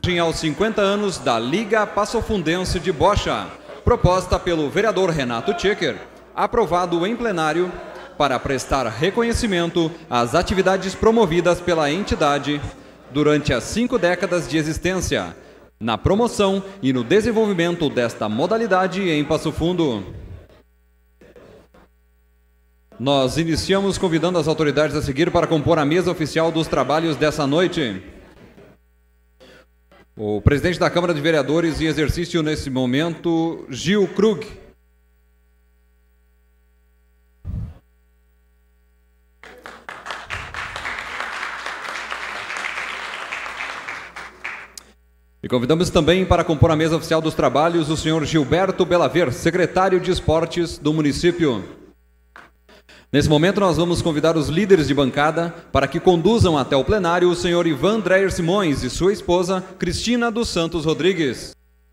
aos 50 anos da Liga Passofundense de Bocha, proposta pelo vereador Renato Tchecker, aprovado em plenário para prestar reconhecimento às atividades promovidas pela entidade durante as 5 décadas de existência, na promoção e no desenvolvimento desta modalidade em Passo Fundo. Nós iniciamos convidando as autoridades a seguir para compor a mesa oficial dos trabalhos dessa noite. O presidente da Câmara de Vereadores em exercício nesse momento, Gil Krug. E convidamos também para compor a mesa oficial dos trabalhos o senhor Gilberto Belaver, secretário de Esportes do município. Nesse momento, nós vamos convidar os líderes de bancada para que conduzam até o plenário o senhor Ivan Dreyer Simões e sua esposa, Cristina dos Santos Rodrigues.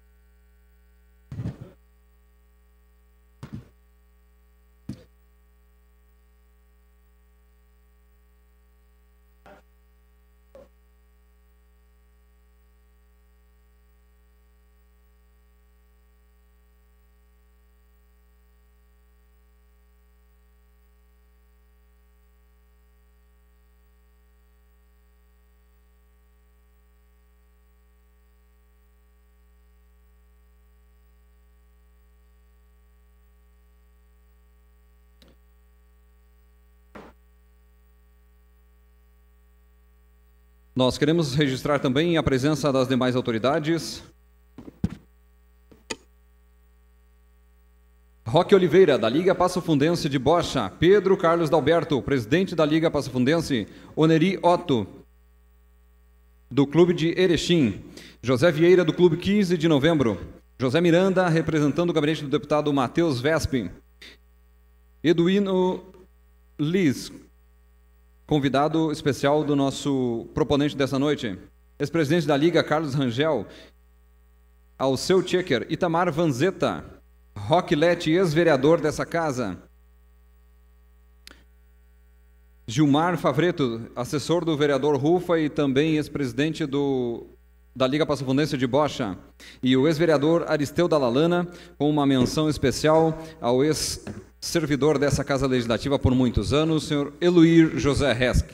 Nós queremos registrar também a presença das demais autoridades. Roque Oliveira, da Liga Passofundense de Bocha. Pedro Carlos Dalberto, presidente da Liga Passofundense. Oneri Otto, do Clube de Erechim. José Vieira, do Clube 15 de Novembro. José Miranda, representando o gabinete do deputado Matheus Vesp. Eduino Liz, convidado especial do nosso proponente dessa noite, ex-presidente da Liga, Carlos Rangel, Alceu Tchecker, Itamar Vanzetta, Roque Lete, ex-vereador dessa casa, Gilmar Favreto, assessor do vereador Rufa e também ex-presidente da Liga Passofundense de Bocha, e o ex-vereador Aristeu Dalalana, com uma menção especial ao ex-servidor dessa Casa Legislativa por muitos anos, o senhor Eluir José Resk.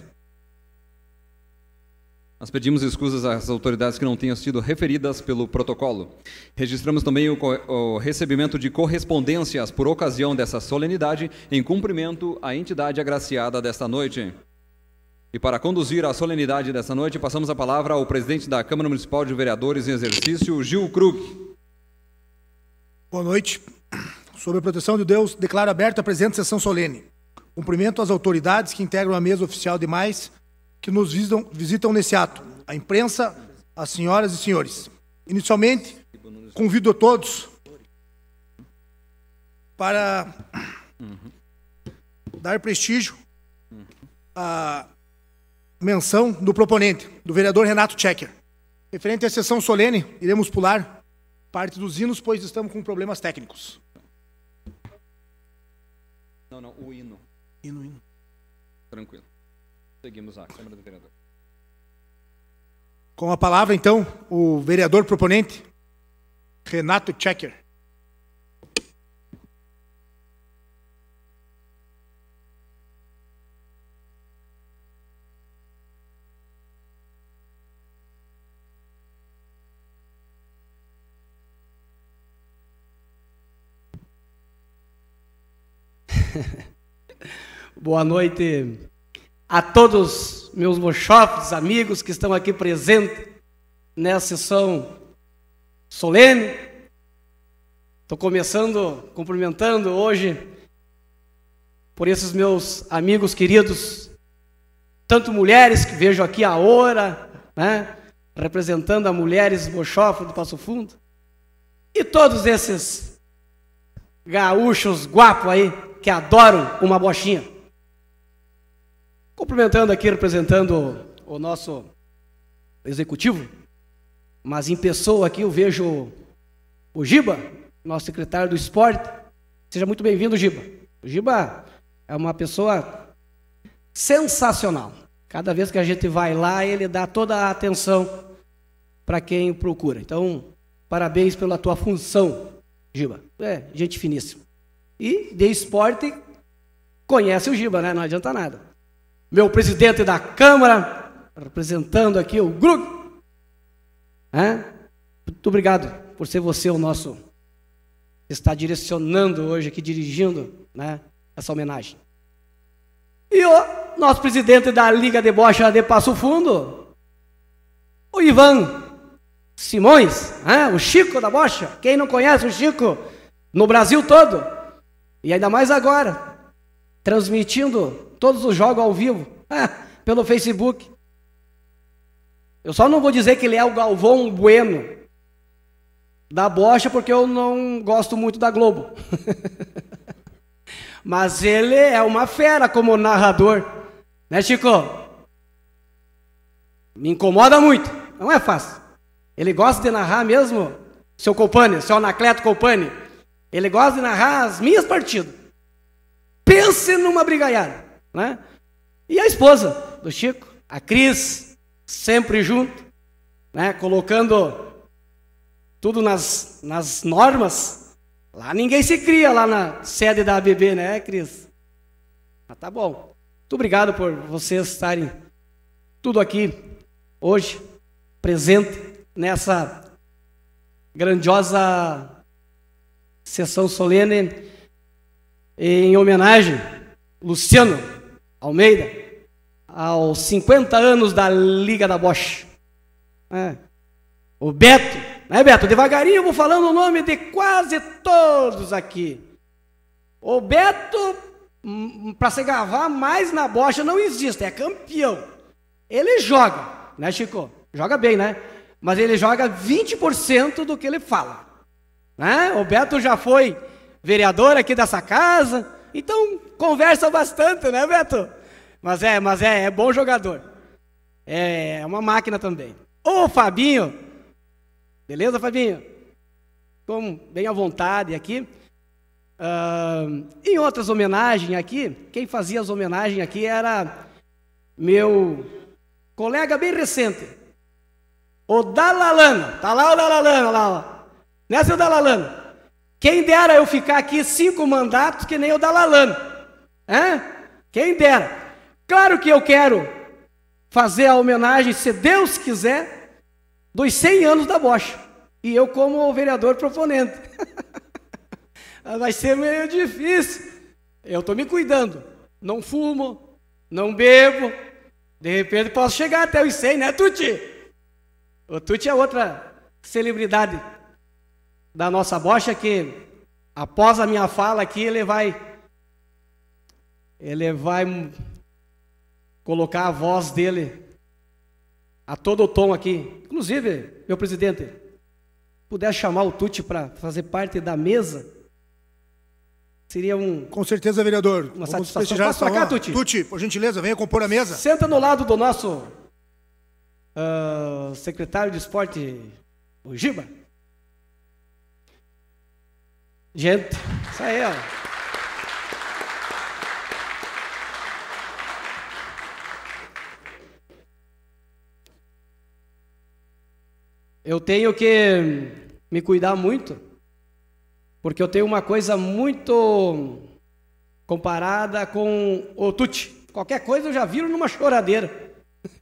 Nós pedimos escusas às autoridades que não tenham sido referidas pelo protocolo. Registramos também o recebimento de correspondências por ocasião dessa solenidade, em cumprimento à entidade agraciada desta noite. E para conduzir a solenidade dessa noite, passamos a palavra ao presidente da Câmara Municipal de Vereadores em exercício, Gil Krug. Boa noite. Sob a proteção de Deus, declaro aberta a presente sessão solene. Cumprimento às autoridades que integram a mesa oficial demais que nos visitam nesse ato, a imprensa, as senhoras e senhores. Inicialmente, convido a todos para dar prestígio à menção do proponente, do vereador Renato Tchecker. Referente à sessão solene, iremos pular parte dos hinos, pois estamos com problemas técnicos. Não, o hino. Hino. Tranquilo. Seguimos a Câmara do Vereador. Com a palavra, então, o vereador proponente, Renato Tchecker. Boa noite a todos meus bochofes, amigos que estão aqui presentes nessa sessão solene. Estou cumprimentando hoje por esses meus amigos queridos, tanto mulheres que vejo aqui a hora, né, representando a mulheres bochofes do Passo Fundo, e todos esses gaúchos guapos aí que adoram uma bochinha. Cumprimentando aqui, representando o nosso executivo, mas em pessoa aqui eu vejo o Giba, nosso secretário do esporte. Seja muito bem-vindo, Giba. O Giba é uma pessoa sensacional. Cada vez que a gente vai lá, ele dá toda a atenção para quem procura. Então, parabéns pela tua função, Giba. Gente finíssima. E de esporte, conhece o Giba, né? Não adianta nada. Meu presidente da Câmara, representando aqui o grupo. Muito obrigado por ser você o nosso que está direcionando hoje aqui, dirigindo, né, essa homenagem. E o nosso presidente da Liga de Bocha de Passo Fundo, o Ivan Simões, o Chico da Bocha. Quem não conhece o Chico no Brasil todo, e ainda mais agora, transmitindo todos os jogos ao vivo, pelo Facebook. Eu só não vou dizer que ele é o Galvão Bueno da Bocha, porque eu não gosto muito da Globo. Mas ele é uma fera como narrador, né, Chico? Me incomoda muito, não é fácil. Ele gosta de narrar mesmo, seu Copani, seu Anacleto Copani. Ele gosta de narrar as minhas partidas. Pense numa brigaiada, né? E a esposa do Chico, a Cris, sempre junto, né? Colocando tudo nas normas. Lá ninguém se cria, lá na sede da ABB, né, Cris? Mas tá bom. Muito obrigado por vocês estarem tudo aqui hoje, presente nessa grandiosa sessão solene em homenagem Luciano Almeida aos 50 anos da Liga da Bocha. O Beto, né, Beto? Devagarinho eu vou falando o nome de quase todos aqui. O Beto, para se gravar mais na Bocha não existe, é campeão. Ele joga, né, Chico? Joga bem, né? Mas ele joga 20% do que ele fala. Né? O Beto já foi vereador aqui dessa casa, então conversa bastante, né, Beto? Mas é bom jogador. É uma máquina também. O Fabinho, beleza, Fabinho? Ficou bem à vontade aqui. Em outras homenagens aqui, quem fazia as homenagens aqui era meu colega bem recente, o Dalalana. Tá lá o Dalalana, lá, ó. Né, seu Dalalana? Quem dera eu ficar aqui 5 mandatos que nem o Dalalana. Quem dera. Claro que eu quero fazer a homenagem, se Deus quiser, dos 100 anos da Bocha. E eu como vereador proponente. Vai ser meio difícil. Eu estou me cuidando. Não fumo, não bebo. De repente posso chegar até os 100, né, Tuti? O Tuti é outra celebridade da nossa Bocha que, após a minha fala aqui, ele vai colocar a voz dele a todo o tom aqui. Inclusive, meu presidente, puder chamar o Tuti para fazer parte da mesa, seria Com certeza, vereador. Uma satisfação. Passa para cá, Tuti. Tuti, por gentileza, venha compor a mesa. Senta no lado do nosso secretário de esporte, o Giba. Gente, isso aí, ó. Eu tenho que me cuidar muito, porque eu tenho uma coisa muito comparada com o Tuti. Qualquer coisa eu já viro numa choradeira.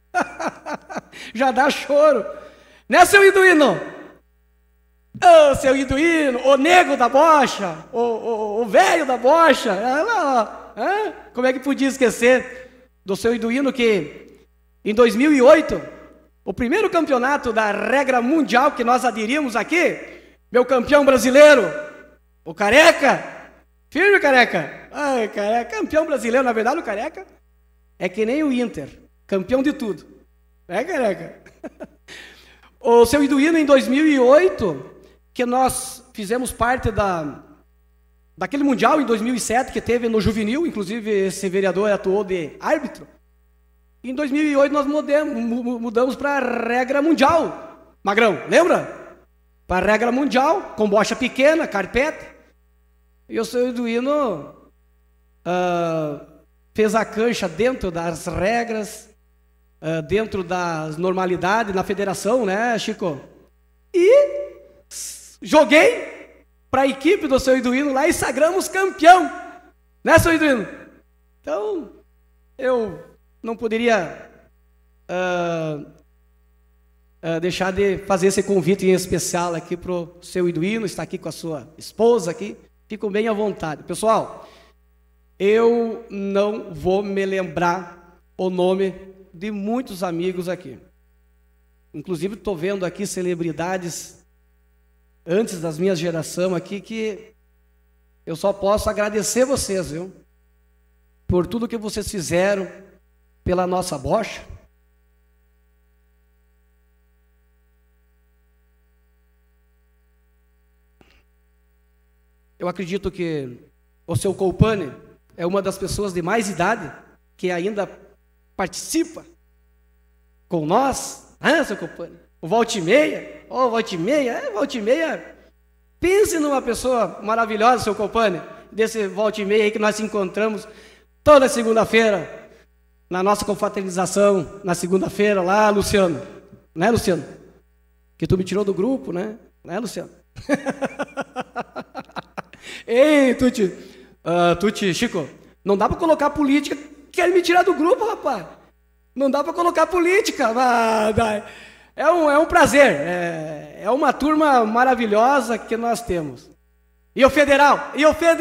Já dá choro. Né, seu Iduíno? Ô, seu Iduíno, o nego da Bocha, o velho da Bocha. Como é que podia esquecer do seu Iduíno que, em 2008... o primeiro campeonato da regra mundial que nós aderimos aqui, meu campeão brasileiro, o Careca, firme Careca, ai Careca, campeão brasileiro, na verdade o Careca é que nem o Inter, campeão de tudo, é Careca? O seu Iduíno em 2008, que nós fizemos parte daquele mundial em 2007 que teve no Juvenil, inclusive esse vereador atuou de árbitro. Em 2008 nós mudamos para a regra mundial. Magrão, lembra? Para a regra mundial, com bocha pequena, carpete. E o seu Iduíno fez a cancha dentro das regras. dentro das normalidades na federação, né, Chico? E joguei para a equipe do seu Iduíno lá e sagramos campeão, né, seu Iduíno? Então, eu não poderia deixar de fazer esse convite em especial aqui para o seu Iduíno, está aqui com a sua esposa aqui, fico bem à vontade. Pessoal, eu não vou me lembrar o nome de muitos amigos aqui. Inclusive, estou vendo aqui celebridades antes das minhas gerações aqui, que eu só posso agradecer vocês, viu? Por tudo que vocês fizeram pela nossa bocha. Eu acredito que o seu Colpane é uma das pessoas de mais idade que ainda participa com nós, seu Colpane. O Voltimeia, Voltimeia, pense numa pessoa maravilhosa, seu Colpane, desse Voltimeia aí que nós encontramos toda segunda-feira, na nossa confraternização, na segunda-feira lá, Luciano, né, Luciano? Que tu me tirou do grupo, né, Luciano? Ei, Tuti, Chico, não dá para colocar política, quer me tirar do grupo, rapaz. Não dá para colocar política, mas é um prazer, é uma turma maravilhosa que nós temos. E o federal?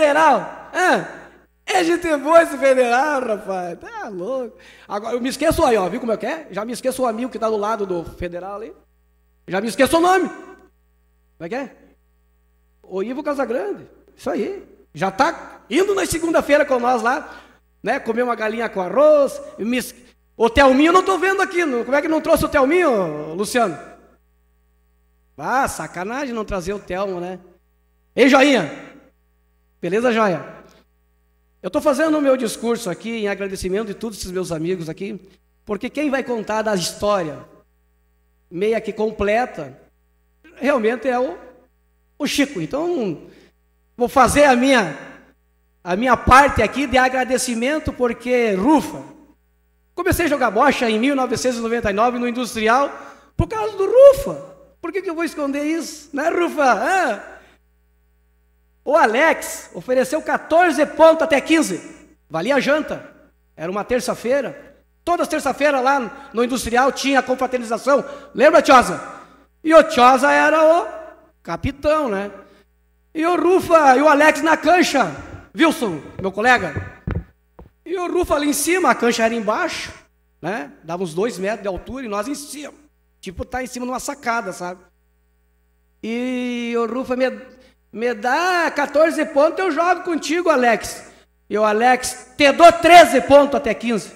É gente boa esse federal, rapaz, tá louco. Agora, eu me esqueço aí, ó, viu como é que é? Já me esqueço o amigo que tá do lado do federal ali. Já me esqueço o nome. Como é que é? O Ivo Casagrande. Isso aí. Já tá indo na segunda-feira com nós lá, né? Comer uma galinha com arroz. O Thelminho eu não tô vendo aqui. Como é que não trouxe o Thelminho, Luciano? Ah, sacanagem não trazer o Thelmo, né? Ei, Joinha. Beleza, Joia? Eu estou fazendo o meu discurso aqui em agradecimento de todos esses meus amigos aqui, porque quem vai contar da história meia que completa realmente é o Chico. Então, vou fazer a minha parte aqui de agradecimento, porque, Rufa, comecei a jogar bocha em 1999 no Industrial por causa do Rufa. Por que eu vou esconder isso? Né, Rufa? O Alex ofereceu 14 pontos até 15. Valia a janta. Era uma terça-feira. Todas as terça-feiras lá no Industrial tinha a confraternização. Lembra, Tiosa? E o Tiosa era o capitão, né? E o Rufa e o Alex na cancha. Wilson, meu colega. E o Rufa ali em cima, a cancha era embaixo, né? Dava uns 2 metros de altura e nós em cima. Tipo, tá em cima de uma sacada, sabe? E o Rufa me dá 14 pontos, eu jogo contigo, Alex. E o Alex, te dou 13 pontos até 15.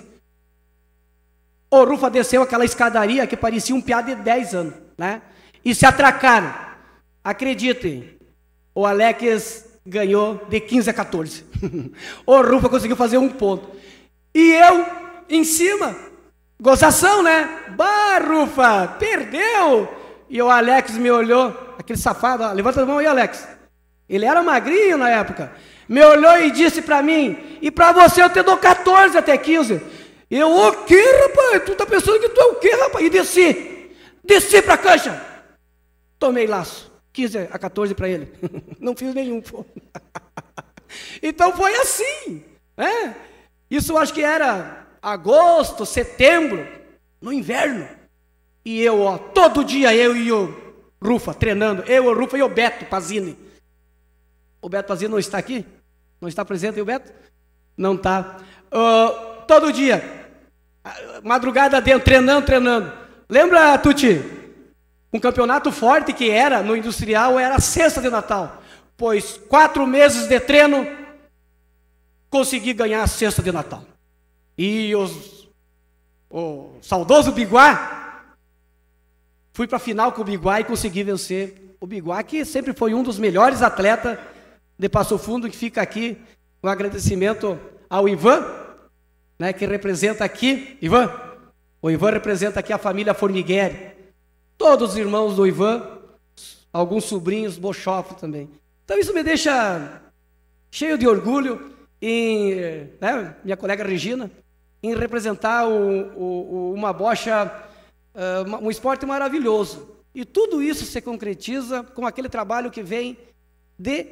O Rufa desceu aquela escadaria que parecia um piá de 10 anos, né? E se atracaram. Acreditem, o Alex ganhou de 15 a 14. O Rufa conseguiu fazer 1 ponto. E eu, em cima, gozação, né? Bah, Rufa, perdeu! E o Alex me olhou, aquele safado, ó, levanta a mão aí, Alex. Ele era magrinho na época. Me olhou e disse pra mim, e pra você eu te dou 14 até 15. Eu, o quê, rapaz? Tu tá pensando que tu é o quê, rapaz? E desci pra cancha. Tomei laço, 15 a 14 pra ele. Não fiz nenhum, pô. Então foi assim, né? Isso eu acho que era agosto, setembro, no inverno. E eu, ó, todo dia eu e o Rufa treinando. Eu, o Rufa e o Beto Pazini. O Beto Pazini não está aqui? Não está presente aí o Beto? Não está. Todo dia, madrugada dentro, treinando. Lembra, Tuti? Um campeonato forte que era no Industrial era a sexta de Natal. Pois 4 meses de treino, consegui ganhar a sexta de Natal. E o saudoso Biguá, fui para a final com o Biguá e consegui vencer o Biguá, que sempre foi um dos melhores atletas de Passo Fundo, que fica aqui um agradecimento ao Ivan, né, que representa aqui, o Ivan representa aqui a família Formigueri, todos os irmãos do Ivan, alguns sobrinhos, Bochoff também. Então isso me deixa cheio de orgulho, né, minha colega Regina, em representar uma bocha, um esporte maravilhoso. E tudo isso se concretiza com aquele trabalho que vem de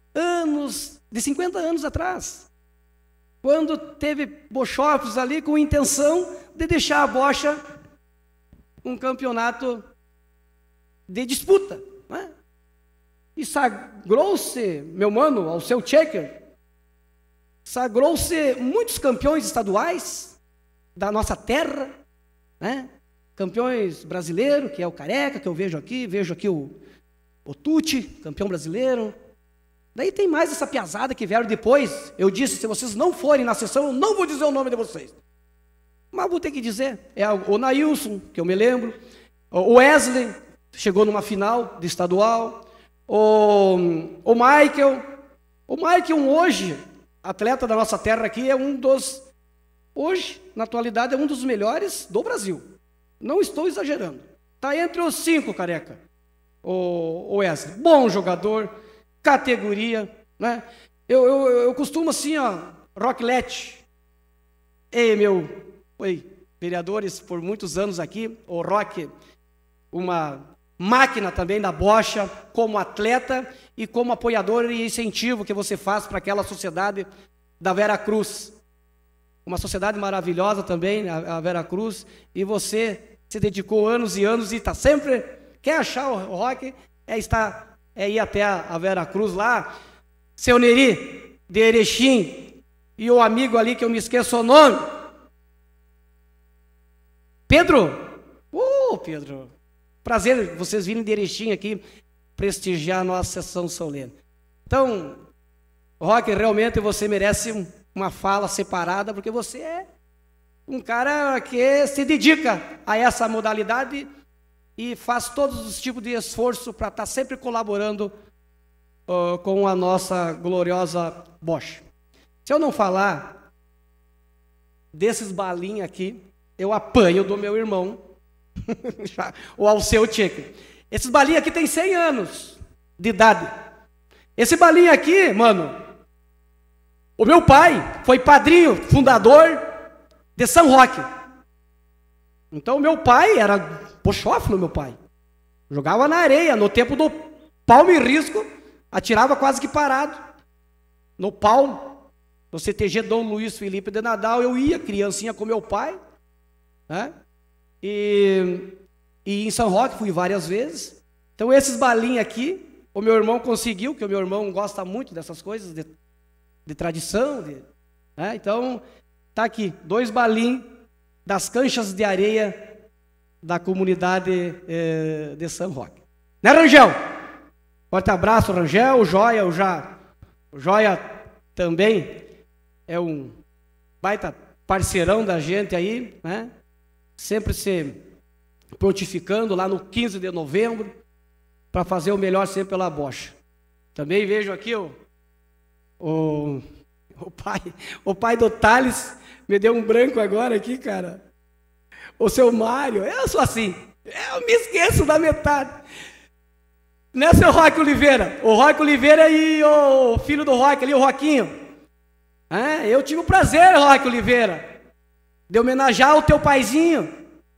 50 anos atrás, quando teve bochófios ali com intenção de deixar a bocha um campeonato de disputa, né? E sagrou-se, meu mano, ao seu Checker, sagrou-se muitos campeões estaduais da nossa terra, né? Campeões brasileiros, que é o Careca, que eu vejo aqui o Tucci, campeão brasileiro. Daí tem mais essa piazada que vieram depois. Eu disse, se vocês não forem na sessão, eu não vou dizer o nome de vocês. Mas vou ter que dizer. É o Nailson, que eu me lembro. O Wesley, chegou numa final de estadual. O Michael. O Michael hoje, atleta da nossa terra aqui, é hoje, na atualidade, é um dos melhores do Brasil. Não estou exagerando. Está entre os 5, Careca. O Wesley. Bom jogador, categoria, né? Eu costumo assim, ó, Rocklete. Vereadores por muitos anos aqui, o Rock, uma máquina também da bocha, como atleta e como apoiador e incentivo que você faz para aquela sociedade da Vera Cruz. Uma sociedade maravilhosa também, a Vera Cruz, e você se dedicou anos e anos e está sempre, quer achar o Rock, é ir até a Vera Cruz lá, seu Neri, de Erechim, e o amigo ali que eu me esqueço o nome, Pedro. Pedro, prazer vocês virem de Erechim aqui prestigiar a nossa sessão solene. Então, Rock, realmente você merece uma fala separada, porque você é um cara que se dedica a essa modalidade e faz todos os tipos de esforço para estar sempre colaborando com a nossa gloriosa bocha. Se eu não falar desses balinhos aqui, eu apanho do meu irmão, o Alceu Checker. Esses balinhos aqui têm 100 anos de idade. Esse balinho aqui, mano, o meu pai foi padrinho, fundador de São Roque. Então, meu pai era bochófilo, meu pai. Jogava na areia, no tempo do palmo e risco, atirava quase que parado. No palmo, no CTG Dom Luiz Felipe de Nadal, eu ia, criancinha com meu pai, né? E em São Roque fui várias vezes. Então, esses balinhos aqui, o meu irmão conseguiu, que o meu irmão gosta muito dessas coisas, de tradição, né? Então, tá aqui, 2 balinhos das canchas de areia da comunidade de São Roque. Né, Rangel? Forte abraço, Rangel. O Joia também é um baita parceirão da gente aí, né? Sempre se prontificando lá no 15 de novembro para fazer o melhor sempre pela bocha. Também vejo aqui o pai do Thales, me deu um branco agora aqui, cara. O seu Mário, eu sou assim, eu me esqueço da metade. Né, seu Roque Oliveira? O Roque Oliveira e o filho do Roque ali, o Roquinho. Eu tive o prazer, Roque Oliveira, de homenagear o teu paizinho.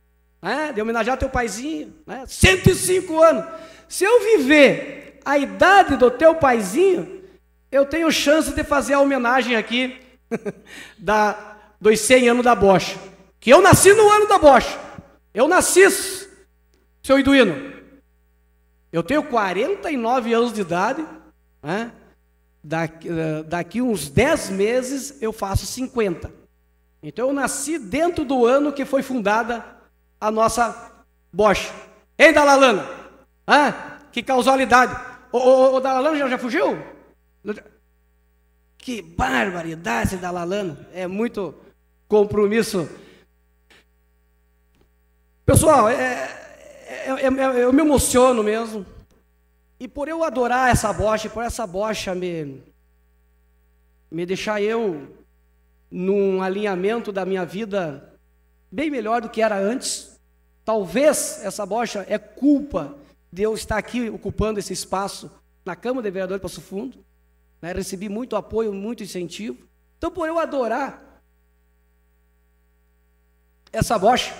105 anos. Se eu viver a idade do teu paizinho, eu tenho chance de fazer a homenagem aqui dos 100 anos da bocha. Que eu nasci no ano da bocha. Eu nasci, seu Iduíno. Eu tenho 49 anos de idade, né? Daqui uns 10 meses eu faço 50. Então eu nasci dentro do ano que foi fundada a nossa bocha. Hein, Dalalana? Que causalidade. O Dalalana já fugiu? Que barbaridade, Dalalana. É muito compromisso. Pessoal, eu me emociono mesmo. E por eu adorar essa bocha, por essa bocha me deixar eu num alinhamento da minha vida bem melhor do que era antes. Talvez essa bocha é culpa de eu estar aqui ocupando esse espaço na Câmara de Vereadores de Passo Fundo, né? Recebi muito apoio, muito incentivo. Então, por eu adorar essa bocha,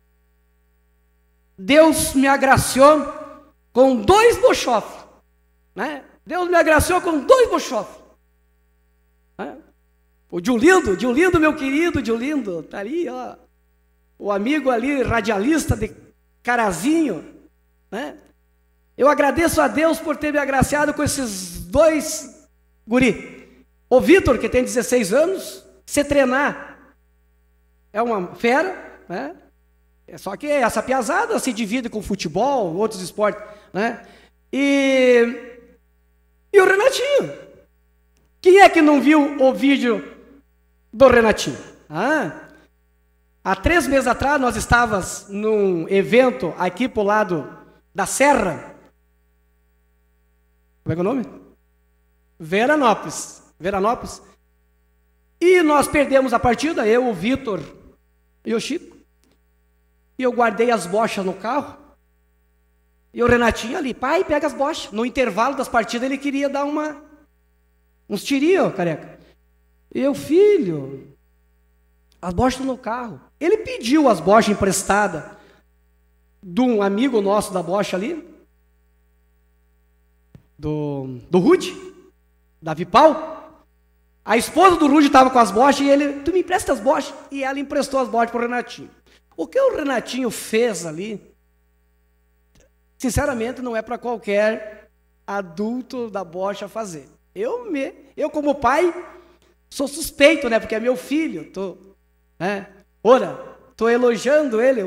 Deus me agraciou com 2 bochofes, né? Deus me agraciou com 2 bochofes. Né? O Diolindo, meu querido Diolindo, tá ali, ó. O amigo ali, radialista de Carazinho, né? Eu agradeço a Deus por ter me agraciado com esses 2 guri. O Vitor, que tem 16 anos, se treinar, é uma fera, né? Só que essa piazada se divide com futebol, outros esportes, né? E o Renatinho. Quem é que não viu o vídeo do Renatinho? Há 3 meses atrás nós estávamos num evento aqui pro lado da Serra. Como é que é o nome? Veranópolis. E nós perdemos a partida, eu, o Vitor e o Chico. E eu guardei as bochas no carro. E o Renatinho ali, pai, pega as bochas. No intervalo das partidas ele queria dar uns tirinhos, careca. E eu, filho, as bochas estão no carro. Ele pediu as bochas emprestadas de um amigo nosso da bocha ali, do Rude, Davi Pau. A esposa do Rude estava com as bochas e ele, tu me empresta as bochas? E ela emprestou as bochas para o Renatinho. O que o Renatinho fez ali, sinceramente, não é para qualquer adulto da bocha fazer. Eu como pai, sou suspeito, né? Porque é meu filho. Tô elogiando ele.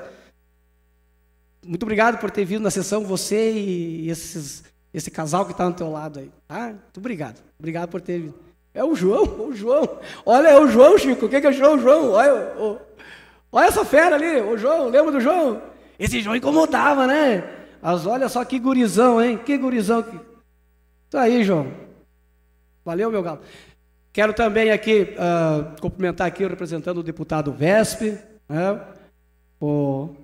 Muito obrigado por ter vindo na sessão, você e esse casal que está no teu lado aí. Tá? Muito obrigado. Obrigado por ter vindo. É o João. Olha, é o João, Chico. O que é o João? Olha essa fera ali, o João. Lembra do João? Esse João incomodava, né? Mas olha só que gurizão, hein? Que gurizão. Isso aí, João. Valeu, meu galo. Quero também aqui cumprimentar aqui o representante do deputado Vespe, né? O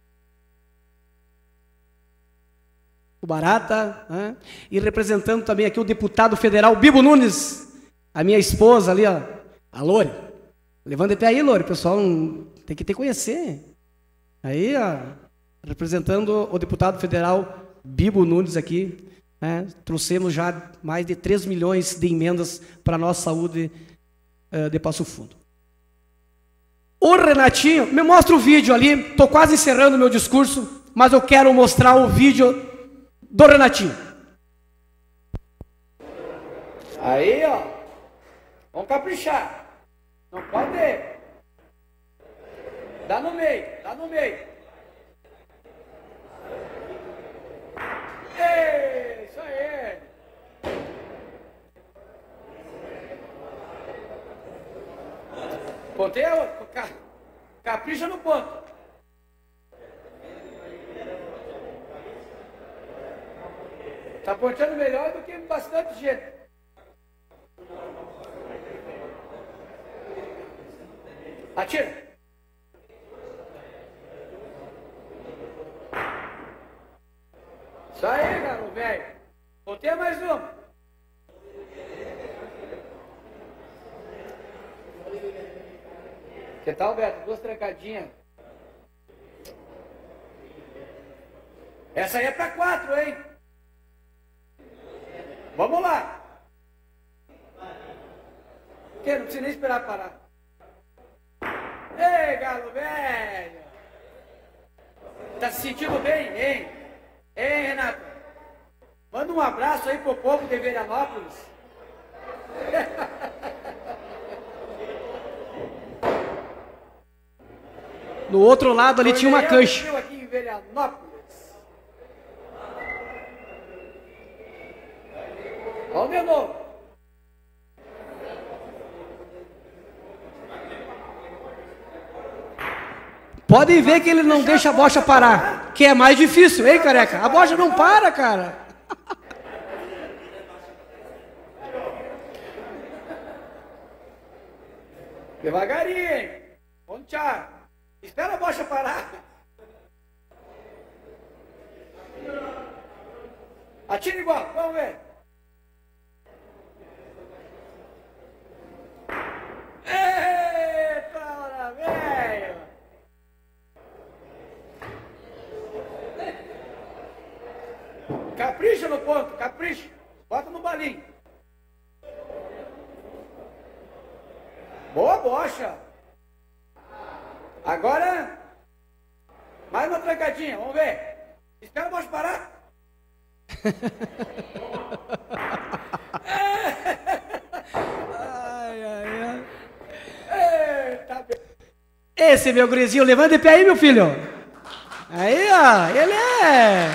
Barata, né? E representando também aqui o deputado federal Bibo Nunes, a minha esposa ali, ó, a Lore. Levanta até aí, Lore, pessoal tem que te conhecer. Aí, ó, representando o deputado federal Bibo Nunes aqui, né? Trouxemos já mais de 3 milhões de emendas para a nossa saúde de Passo Fundo. O Renatinho, me mostra o vídeo ali, estou quase encerrando o meu discurso, mas eu quero mostrar o vídeo do Renatinho. Aí, ó, vamos caprichar, não pode, dá no meio. Isso aí. Pontei a outra. Capricha no ponto. Tá ponteando melhor do que bastante gente. Atira. Isso aí, garoto, velho. Botei mais uma. Que tal, Beto? 2 trancadinhas. Essa aí é pra 4, hein? Vamos lá. Que? Não precisa nem esperar parar. Ei, galo velho. Tá se sentindo bem, hein? Ei, Renato, manda um abraço aí pro povo de Veranópolis. No outro lado ali tinha uma cancha. Aqui em Veranópolis. Vamos de novo. Podem ver que ele não deixa a bocha parar, que é mais difícil, hein, careca? A bocha não para, cara. Devagarinho, hein? Vamos tchau. Espera a bocha parar. Atira igual, vamos ver. Eita, hora, velho. Capricha no ponto, capricha. Bota no balinho. Boa bocha. Agora, mais uma trancadinha, vamos ver. Espera o bocha parar. Ai, ai, ai. Eita, esse meu gurizinho, levanta de pé aí, meu filho. Aí, ó, ele é...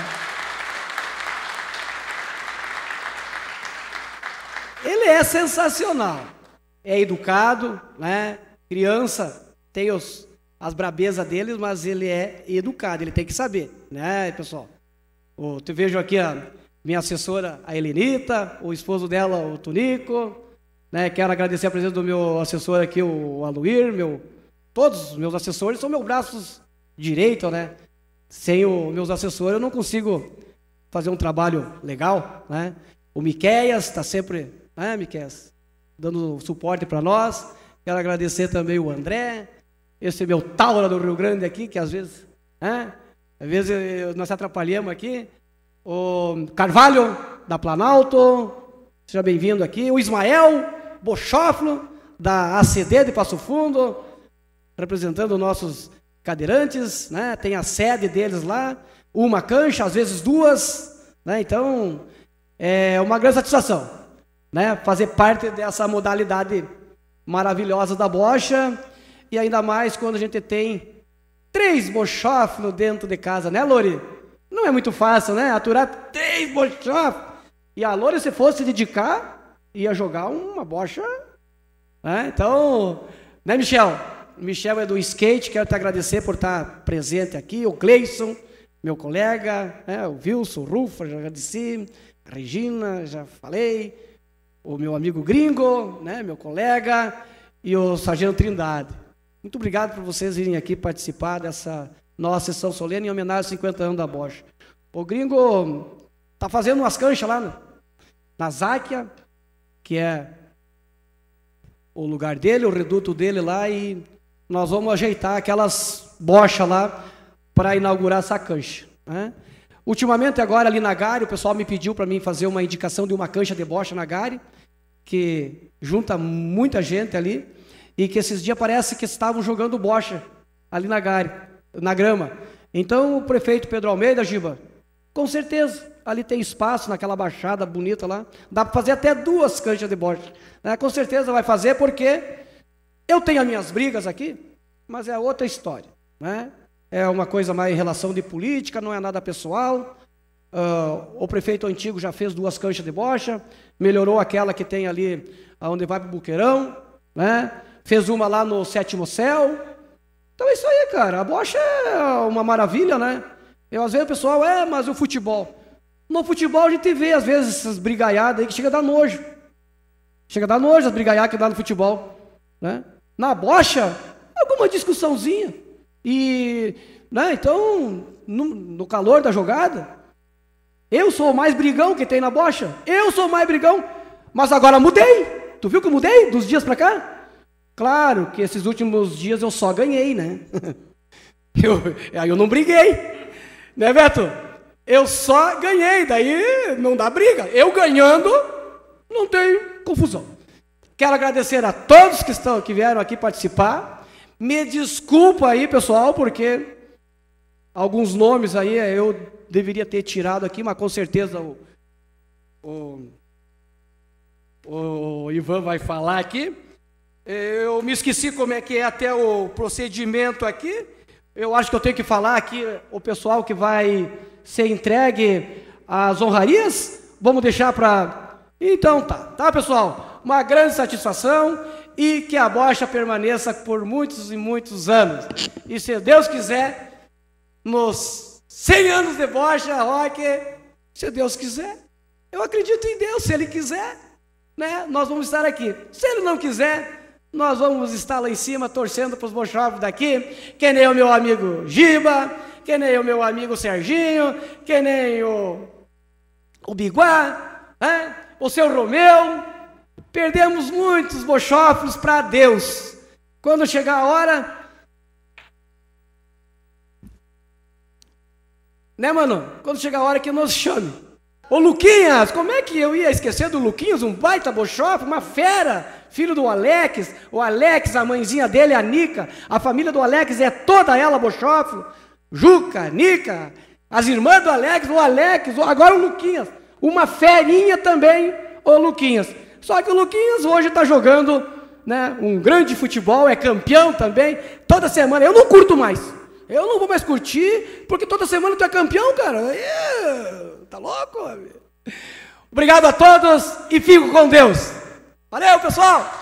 Ele é sensacional. É educado, né? Criança tem as brabezas deles, mas ele é educado, ele tem que saber, né, pessoal? Eu vejo aqui a minha assessora, a Helenita, o esposo dela, o Tonico, né? Quero agradecer a presença do meu assessor aqui, o Aluir, todos os meus assessores são meus braços direitos, né? Sem os meus assessores eu não consigo fazer um trabalho legal, né? O Miqueias está sempre, né, Miqueias, dando suporte para nós. Quero agradecer também o André, esse meu Taura do Rio Grande aqui, que às vezes, né? Às vezes nós atrapalhamos aqui. O Carvalho, da Planalto, seja bem-vindo aqui. O Ismael Bochófilo, da ACD de Passo Fundo, representando nossos cadeirantes, né? Tem a sede deles lá, uma cancha, às vezes duas, né? Então, é uma grande satisfação, né? Fazer parte dessa modalidade maravilhosa da bocha, e ainda mais quando a gente tem 3 bochófilos dentro de casa, né, Lori? Não é muito fácil, né? Aturar 3 bochófilos. E a Lori, se fosse se dedicar, ia jogar uma bocha, né? Então, né, Michel? Michel é do skate, quero te agradecer por estar presente aqui. O Cleison, meu colega, né? O Wilson, o Rufa, já agradeci. A Regina, já falei. O meu amigo Gringo, né? Meu colega. E o Sargento Trindade. Muito obrigado por vocês irem aqui participar dessa nossa sessão solene em homenagem aos 50 anos da bocha. O Gringo está fazendo umas canchas lá na Záquia, que é o lugar dele, o reduto dele lá, e nós vamos ajeitar aquelas bochas lá para inaugurar essa cancha, né? Ultimamente, agora ali na Gare, o pessoal me pediu para mim fazer uma indicação de uma cancha de bocha na Gare, que junta muita gente ali, e que esses dias parece que estavam jogando bocha ali na Gare, na grama. Então, o prefeito Pedro Almeida, Giba, com certeza, ali tem espaço naquela baixada bonita lá, dá para fazer até 2 canchas de bocha, né? Com certeza vai fazer, porque eu tenho as minhas brigas aqui, mas é outra história, né? É uma coisa mais em relação de política, não é nada pessoal. O prefeito antigo já fez 2 canchas de bocha, melhorou aquela que tem ali onde vai para o Buqueirão, né? Fez uma lá no 7º Céu. Então é isso aí, cara. A bocha é uma maravilha, né? Às vezes o pessoal, mas o futebol. No futebol a gente vê, às vezes, essas brigaiadas aí que chega a dar nojo. Chega a dar nojo as brigaiadas que dá no futebol, né? Na bocha, alguma discussãozinha. E, né, então, no calor da jogada, eu sou o mais brigão que tem na bocha. Eu sou o mais brigão. Mas agora mudei. Tu viu que eu mudei dos dias pra cá? Claro que esses últimos dias eu só ganhei, né? Aí eu não briguei. Né, Beto? Eu só ganhei, daí não dá briga. Eu ganhando, não tem confusão. Quero agradecer a todos que vieram aqui participar. Me desculpa aí, pessoal, porque alguns nomes aí eu deveria ter tirado aqui, mas com certeza o Ivan vai falar aqui. Eu me esqueci como é que é até o procedimento aqui. Eu acho que eu tenho que falar aqui o pessoal que vai ser entregue às honrarias. Vamos deixar para... Então tá, pessoal? Uma grande satisfação e que a bocha permaneça por muitos e muitos anos. E se Deus quiser, nos 100 anos de bocha, rock, se Deus quiser, eu acredito em Deus, se Ele quiser, né, nós vamos estar aqui. Se Ele não quiser, nós vamos estar lá em cima torcendo para os bochófilos daqui, que nem o meu amigo Giba, que nem o meu amigo Serginho, que nem o Biguá, né? O seu Romeu. Perdemos muitos bochófilos para Deus. Quando chegar a hora, né, mano? Quando chegar a hora que nos chame, Ô Luquinhas, como é que eu ia esquecer do Luquinhas, um baita bochofe, uma fera, filho do Alex, o Alex, a mãezinha dele, a Nica, a família do Alex é toda ela bochofe, Juca, Nica, as irmãs do Alex, o Alex, agora o Luquinhas, uma ferinha também, ô Luquinhas. Só que o Luquinhas hoje está jogando, né, um grande futebol, é campeão também, toda semana, eu não curto mais. Eu não vou mais curtir, porque toda semana tu é campeão, cara. Tá louco, amigo? Obrigado a todos e fico com Deus. Valeu, pessoal!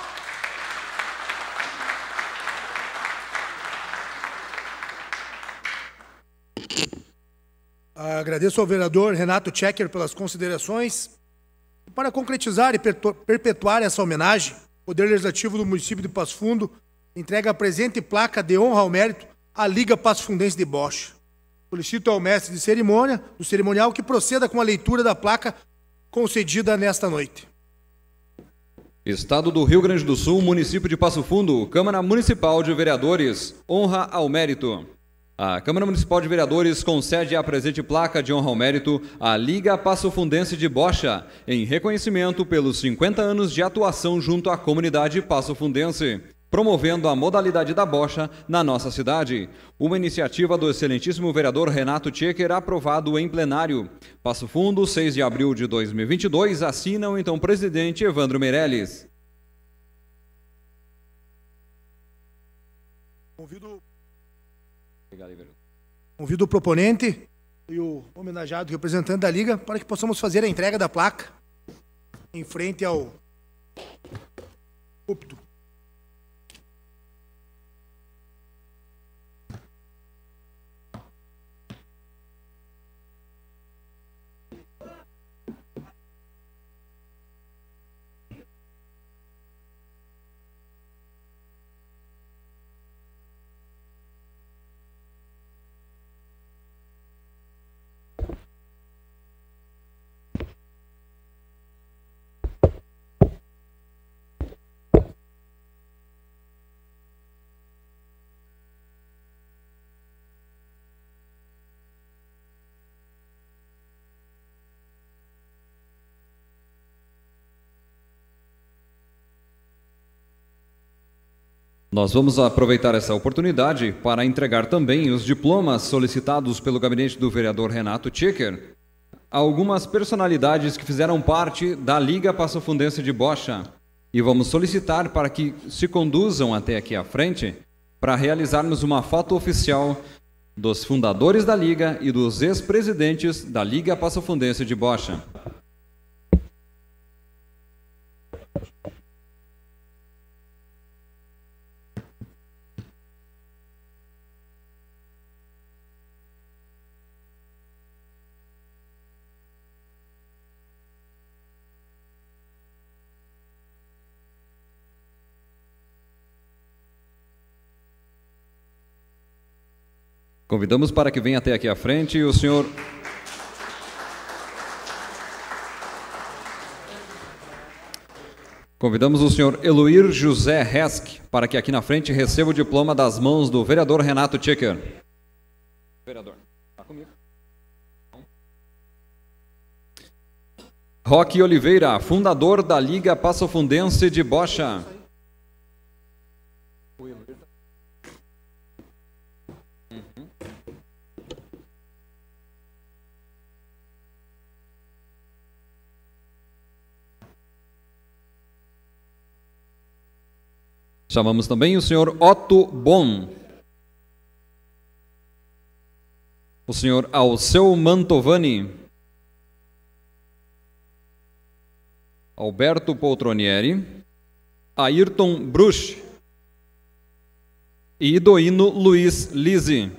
Agradeço ao vereador Renato Tchequer pelas considerações. Para concretizar e perpetuar essa homenagem, o Poder Legislativo do município de Passo Fundo entrega a presente placa de honra ao mérito à Liga Passo Fundense de Bocha. Solicito ao mestre de cerimônia, do cerimonial, que proceda com a leitura da placa concedida nesta noite. Estado do Rio Grande do Sul, município de Passo Fundo, Câmara Municipal de Vereadores, honra ao mérito. A Câmara Municipal de Vereadores concede a presente placa de honra ao mérito à Liga Passo Fundense de Bocha, em reconhecimento pelos 50 anos de atuação junto à comunidade Passo Fundense, promovendo a modalidade da bocha na nossa cidade. Uma iniciativa do excelentíssimo vereador Renato Tchequer, aprovado em plenário. Passo Fundo, 6 de abril de 2022, assina o então presidente Evandro Meirelles. Convido o proponente e o homenageado representante da Liga para que possamos fazer a entrega da placa em frente ao púlpito. Nós vamos aproveitar essa oportunidade para entregar também os diplomas solicitados pelo gabinete do vereador Renato Tchequer a algumas personalidades que fizeram parte da Liga Passo Fundense de Bocha. E vamos solicitar para que se conduzam até aqui à frente para realizarmos uma foto oficial dos fundadores da Liga e dos ex-presidentes da Liga Passo Fundense de Bocha. Convidamos para que venha até aqui à frente o senhor... Convidamos o senhor Eloir José Resk para que aqui na frente receba o diploma das mãos do vereador Renato Tchequer. Vereador, está comigo. Roque Oliveira, fundador da Liga Passo Fundense de Bocha. Chamamos também o senhor Otto Bon, o senhor Alceu Mantovani, Alberto Poltronieri, Ayrton Bruch e Idoino Luiz Lise.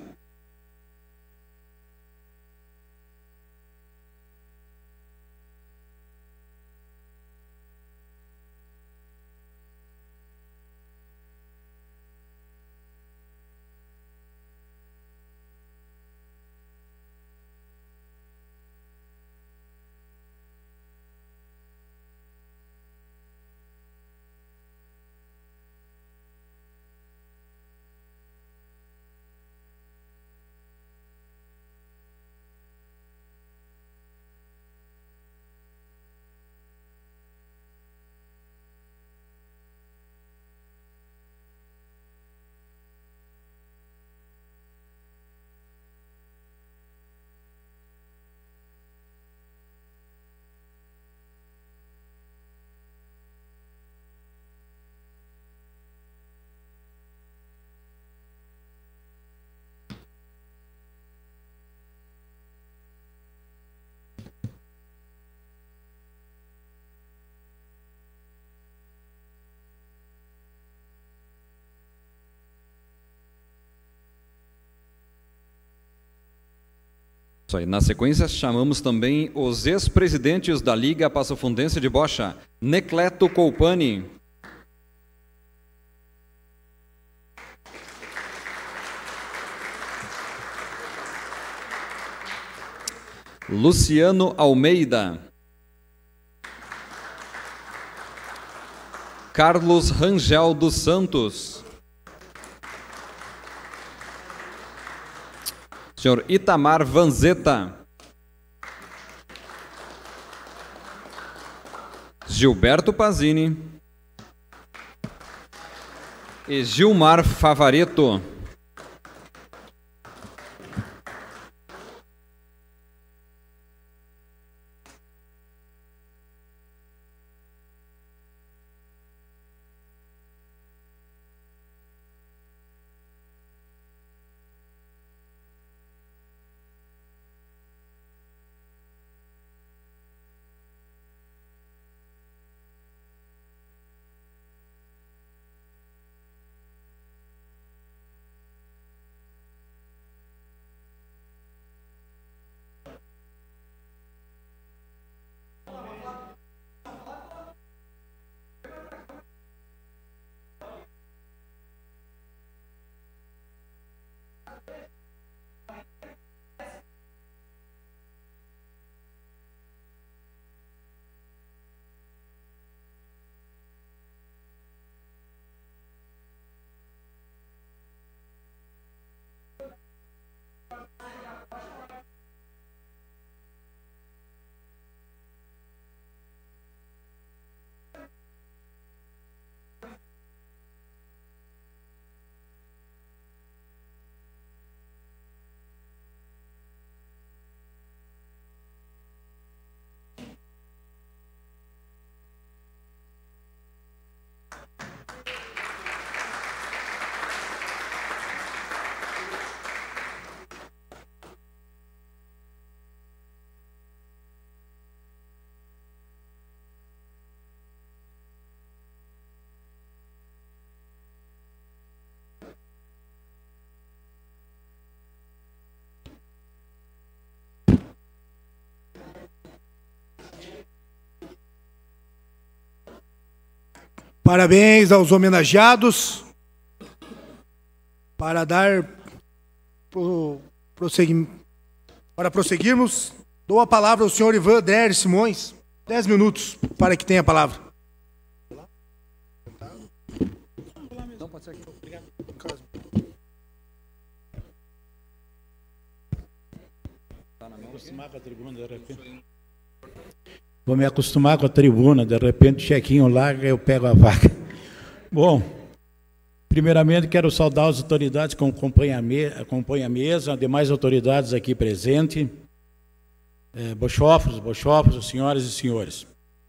Isso aí. Na sequência, chamamos também os ex-presidentes da Liga Passofundense de Bocha, Necleto Colpani, Luciano Almeida, Carlos Rangel dos Santos, senhor Itamar Vanzetta, Gilberto Pazini e Gilmar Favareto. Parabéns aos homenageados. Para prosseguirmos, dou a palavra ao senhor Ivan Dreyer Simões. 10 minutos para que tenha a palavra. Não, pode ser aqui. Obrigado. Vou me acostumar com a tribuna, de repente o chequinho larga e eu pego a vaga. Bom, primeiramente quero saudar as autoridades que acompanham a mesa, demais autoridades aqui presentes, bochofres, senhoras e senhores.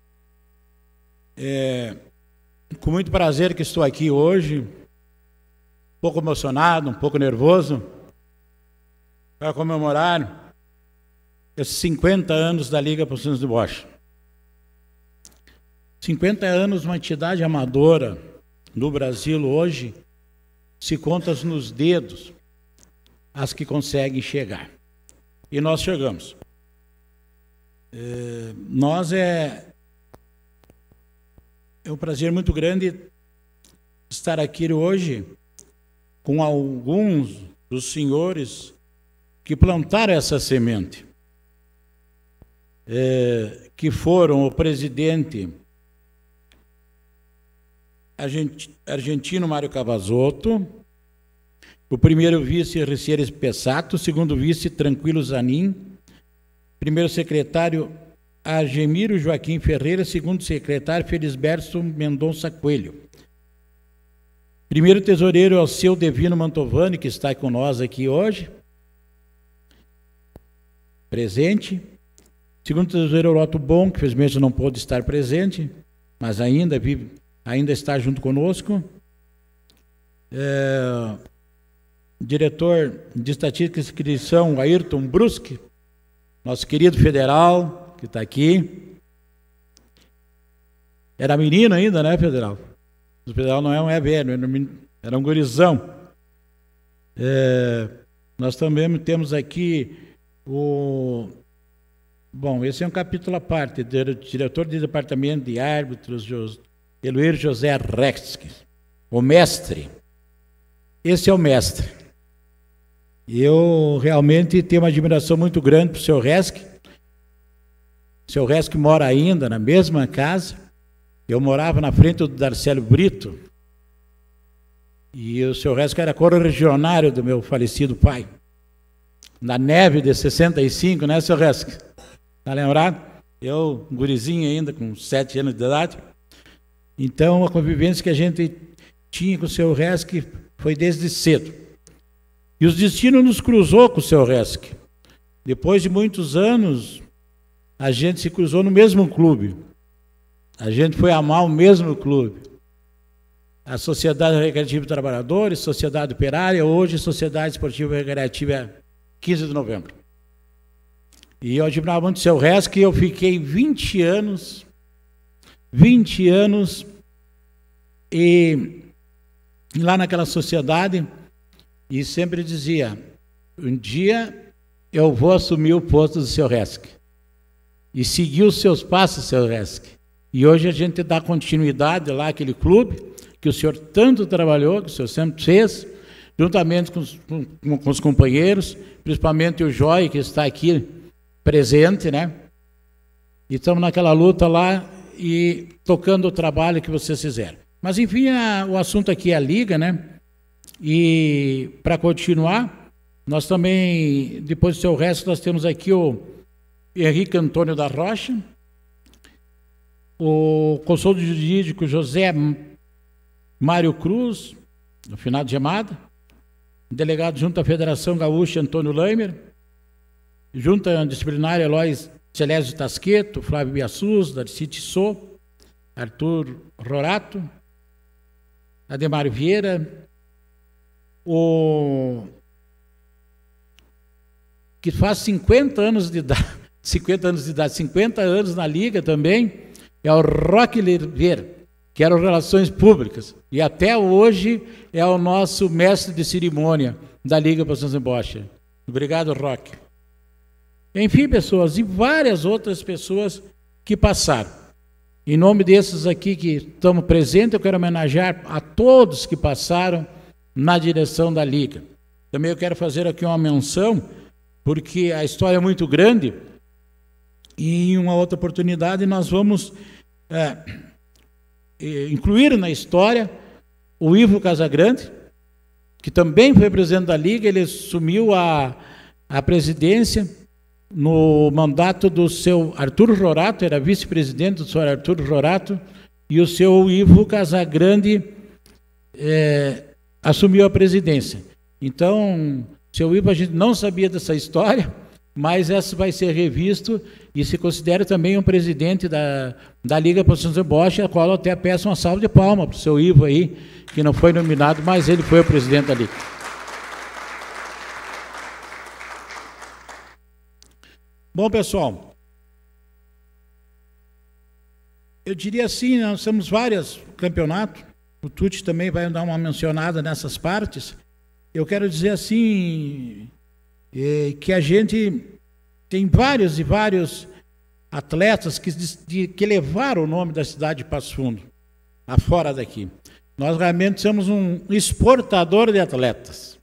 Com muito prazer que estou aqui hoje, um pouco emocionado, um pouco nervoso, para comemorar esses 50 anos da Liga Passofundense de Bocha. 50 anos, uma entidade amadora no Brasil hoje, se conta nos dedos as que conseguem chegar. E nós chegamos. É um prazer muito grande estar aqui hoje com alguns dos senhores que plantaram essa semente, que foram o presidente argentino Mário Cavazotto, o primeiro vice Ricieres Pessato, o segundo vice Tranquilo Zanin, primeiro secretário Argemiro Joaquim Ferreira, segundo secretário Felisberto Mendonça Coelho, primeiro tesoureiro Alceu Devino Mantovani, que está com nós aqui hoje, presente, segundo tesoureiro Otto Bom, que infelizmente não pôde estar presente, mas ainda está junto conosco. Diretor de Estatística e Inscrição, Ayrton Brusque, nosso querido federal, que está aqui. Era menino ainda, né, federal? O federal não é velho, era um gurizão. Nós também temos aqui Bom, esse é um capítulo à parte, do diretor de departamento de árbitros, Eloir José Rexque, o mestre. Esse é o mestre. Eu realmente tenho uma admiração muito grande para o seu Rexque. O seu Rexque mora ainda na mesma casa. Eu morava na frente do Darcélio Brito. E o seu Rexque era correligionário do meu falecido pai. Na neve de 65, né, seu Rexque? Está lembrado? Eu, um gurizinho ainda, com 7 anos de idade. Então, a convivência que a gente tinha com o seu Rexque foi desde cedo. E os destinos nos cruzou com o seu Rexque. Depois de muitos anos, a gente se cruzou no mesmo clube. A gente foi amar o mesmo clube. A Sociedade Recreativa de Trabalhadores, Sociedade Operária, hoje Sociedade Esportiva Recreativa 15 de novembro. E eu admirava muito o seu Rexque, e eu fiquei 20 anos e lá naquela sociedade, e sempre dizia, um dia eu vou assumir o posto do seu Rexque. E seguir os seus passos, seu Rexque. E hoje a gente dá continuidade lá àquele clube que o senhor tanto trabalhou, que o senhor sempre fez, juntamente com os companheiros, principalmente o Joy, que está aqui presente, né? E estamos naquela luta lá e tocando o trabalho que vocês fizeram. Mas, enfim, o assunto aqui é a Liga, né? E, para continuar, nós também, depois do seu resto, nós temos aqui o Henrique Antônio da Rocha, o conselho jurídico José Mário Cruz, no final de Gemada, delegado junto à Federação Gaúcha Antônio Leimer, junta disciplinária Eloy Celésio Tasqueto, Flávio Biassus, Darcy Tissot, Arthur Rorato, Ademário Vieira, que faz 50 anos de idade, 50 anos na Liga também, é o Roque Lerver, que era Relações Públicas, e até hoje é o nosso mestre de cerimônia da Liga Passões em Bocha. Obrigado, Roque. Enfim, pessoas, e várias outras pessoas que passaram. Em nome desses aqui que estamos presentes, eu quero homenagear a todos que passaram na direção da Liga. Também eu quero fazer aqui uma menção, porque a história é muito grande, e em uma outra oportunidade nós vamos incluir na história o Ivo Casagrande, que também foi presidente da Liga. Ele assumiu a presidência no mandato do seu Arthur Rorato, era vice-presidente do senhor Arthur Rorato, e o seu Ivo Casagrande assumiu a presidência. Então, seu Ivo, a gente não sabia dessa história, mas essa vai ser revisto e se considera também um presidente da Liga Passões em Bocha, a qual eu até peço uma salva de palmas para o seu Ivo aí, que não foi nominado, mas ele foi o presidente da Liga. Bom, pessoal, eu diria assim, nós temos vários campeonatos, o Tuti também vai dar uma mencionada nessas partes. Eu quero dizer assim, que a gente tem vários e vários atletas que levaram o nome da cidade de Passo Fundo afora daqui. Nós realmente somos um exportador de atletas.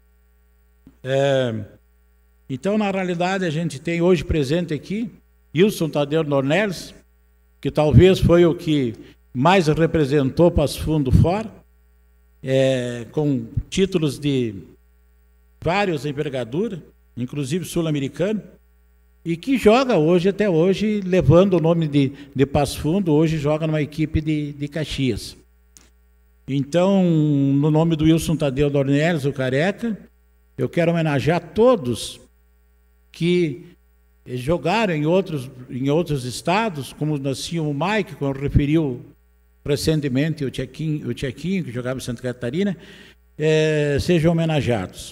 Então, na realidade, a gente tem hoje presente aqui Wilson Tadeu Dornelles, que talvez foi o que mais representou Passo Fundo fora, com títulos de várias envergaduras, inclusive sul-americano, e que joga hoje, até hoje, levando o nome de Passo Fundo, hoje joga numa equipe de Caxias. Então, no nome do Wilson Tadeu Dornelles, o Careca, eu quero homenagear todos que jogaram em outros estados, como o Mike, como referiu recentemente o Tchequinho, que jogava em Santa Catarina, sejam homenageados.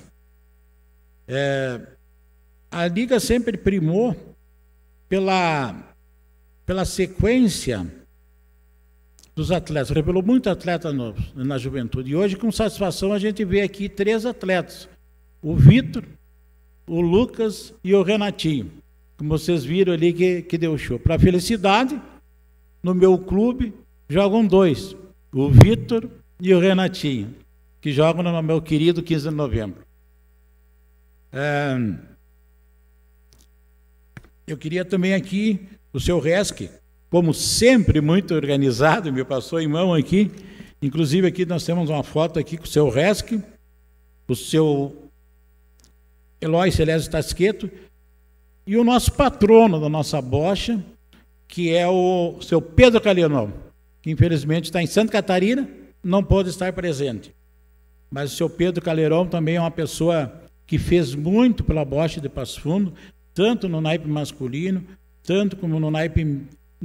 A Liga sempre primou pela sequência dos atletas, revelou muito atleta na juventude. E hoje, com satisfação, a gente vê aqui 3 atletas. O Vitor, o Lucas e o Renatinho, como vocês viram ali que deu show. Para felicidade, no meu clube jogam 2, o Vitor e o Renatinho, que jogam no meu querido 15 de novembro. Eu queria também aqui, o seu Resque, como sempre, muito organizado, me passou em mão aqui, inclusive aqui nós temos uma foto aqui com o seu Resque, o seu Eloy Celésio Tasqueto, e o nosso patrono da nossa bocha, que é o seu Pedro Calianão, que infelizmente está em Santa Catarina, não pôde estar presente. Mas o seu Pedro Calheirão também é uma pessoa que fez muito pela bocha de Passo Fundo, tanto no naipe masculino, tanto como no naipe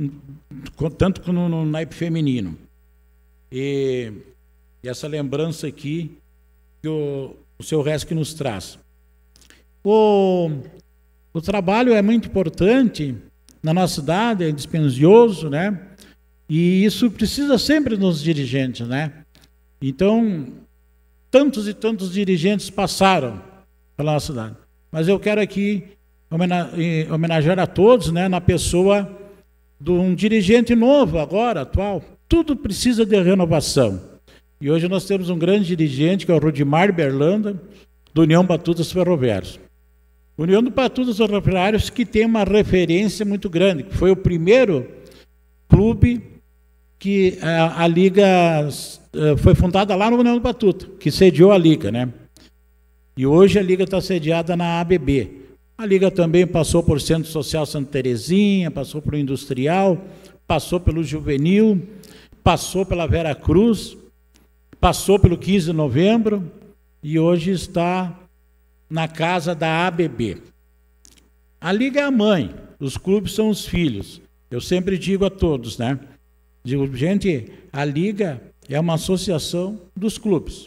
feminino. E essa lembrança aqui que o seu Resque nos traz. O trabalho é muito importante na nossa cidade, é dispendioso, né? E isso precisa sempre dos dirigentes, né? Então, tantos e tantos dirigentes passaram pela nossa cidade. Mas eu quero aqui homenagear a todos, né, na pessoa de um dirigente novo agora, atual. Tudo precisa de renovação. E hoje nós temos um grande dirigente, que é o Rudimar Berlanda, do União Batutas Ferroviários. União do Batutas Ferroviários, que tem uma referência muito grande, que foi o primeiro clube que a Liga foi fundada lá no União do Batuta, que sediou a Liga, né? E hoje a Liga está sediada na ABB. A Liga também passou por Centro Social Santa Terezinha, passou pelo Industrial, passou pelo Juvenil, passou pela Vera Cruz, passou pelo 15 de novembro e hoje está na casa da ABB. A Liga é a mãe, os clubes são os filhos. Eu sempre digo a todos, né? Digo, gente, a Liga é uma associação dos clubes.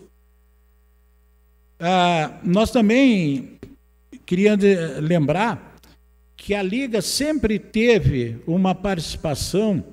Nós também queríamos lembrar que a Liga sempre teve uma participação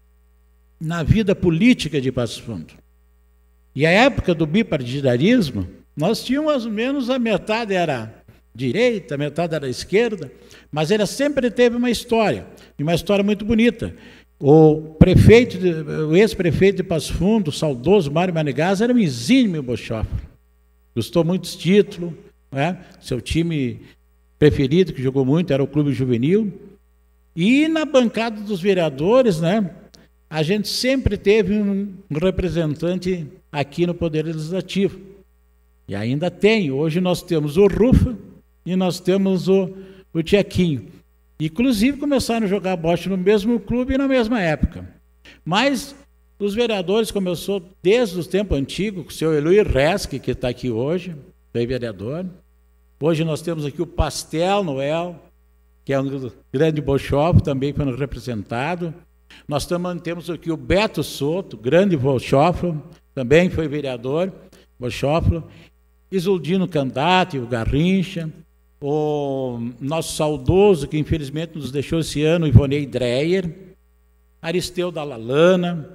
na vida política de Passo Fundo. E a época do bipartidarismo, nós tínhamos mais ou menos a metade era direita, a metade era esquerda, mas ela sempre teve uma história, e uma história muito bonita. O ex-prefeito de Passo Fundo, o saudoso Mário Manegás, era um exímio bochófilo. Gostou muitos títulos, né? Seu time preferido, que jogou muito, era o Clube Juvenil. E na bancada dos vereadores, né, a gente sempre teve um representante aqui no Poder Legislativo. E ainda tem. Hoje nós temos o Rufa e nós temos o Tiaquinho. Inclusive começaram a jogar bocha no mesmo clube e na mesma época. Mas os vereadores começou desde os tempos antigos, com o seu Eloy Resque, que está aqui hoje, foi vereador. Hoje nós temos aqui o Pastel Noel, que é um grande bochófilo, também foi representado. Nós temos aqui o Beto Soto, grande bochófilo, também foi vereador, bochófilo. Isuldino Candati, o Garrincha, o nosso saudoso, que infelizmente nos deixou esse ano, Ivonei Dreyer, Aristeu da Lalana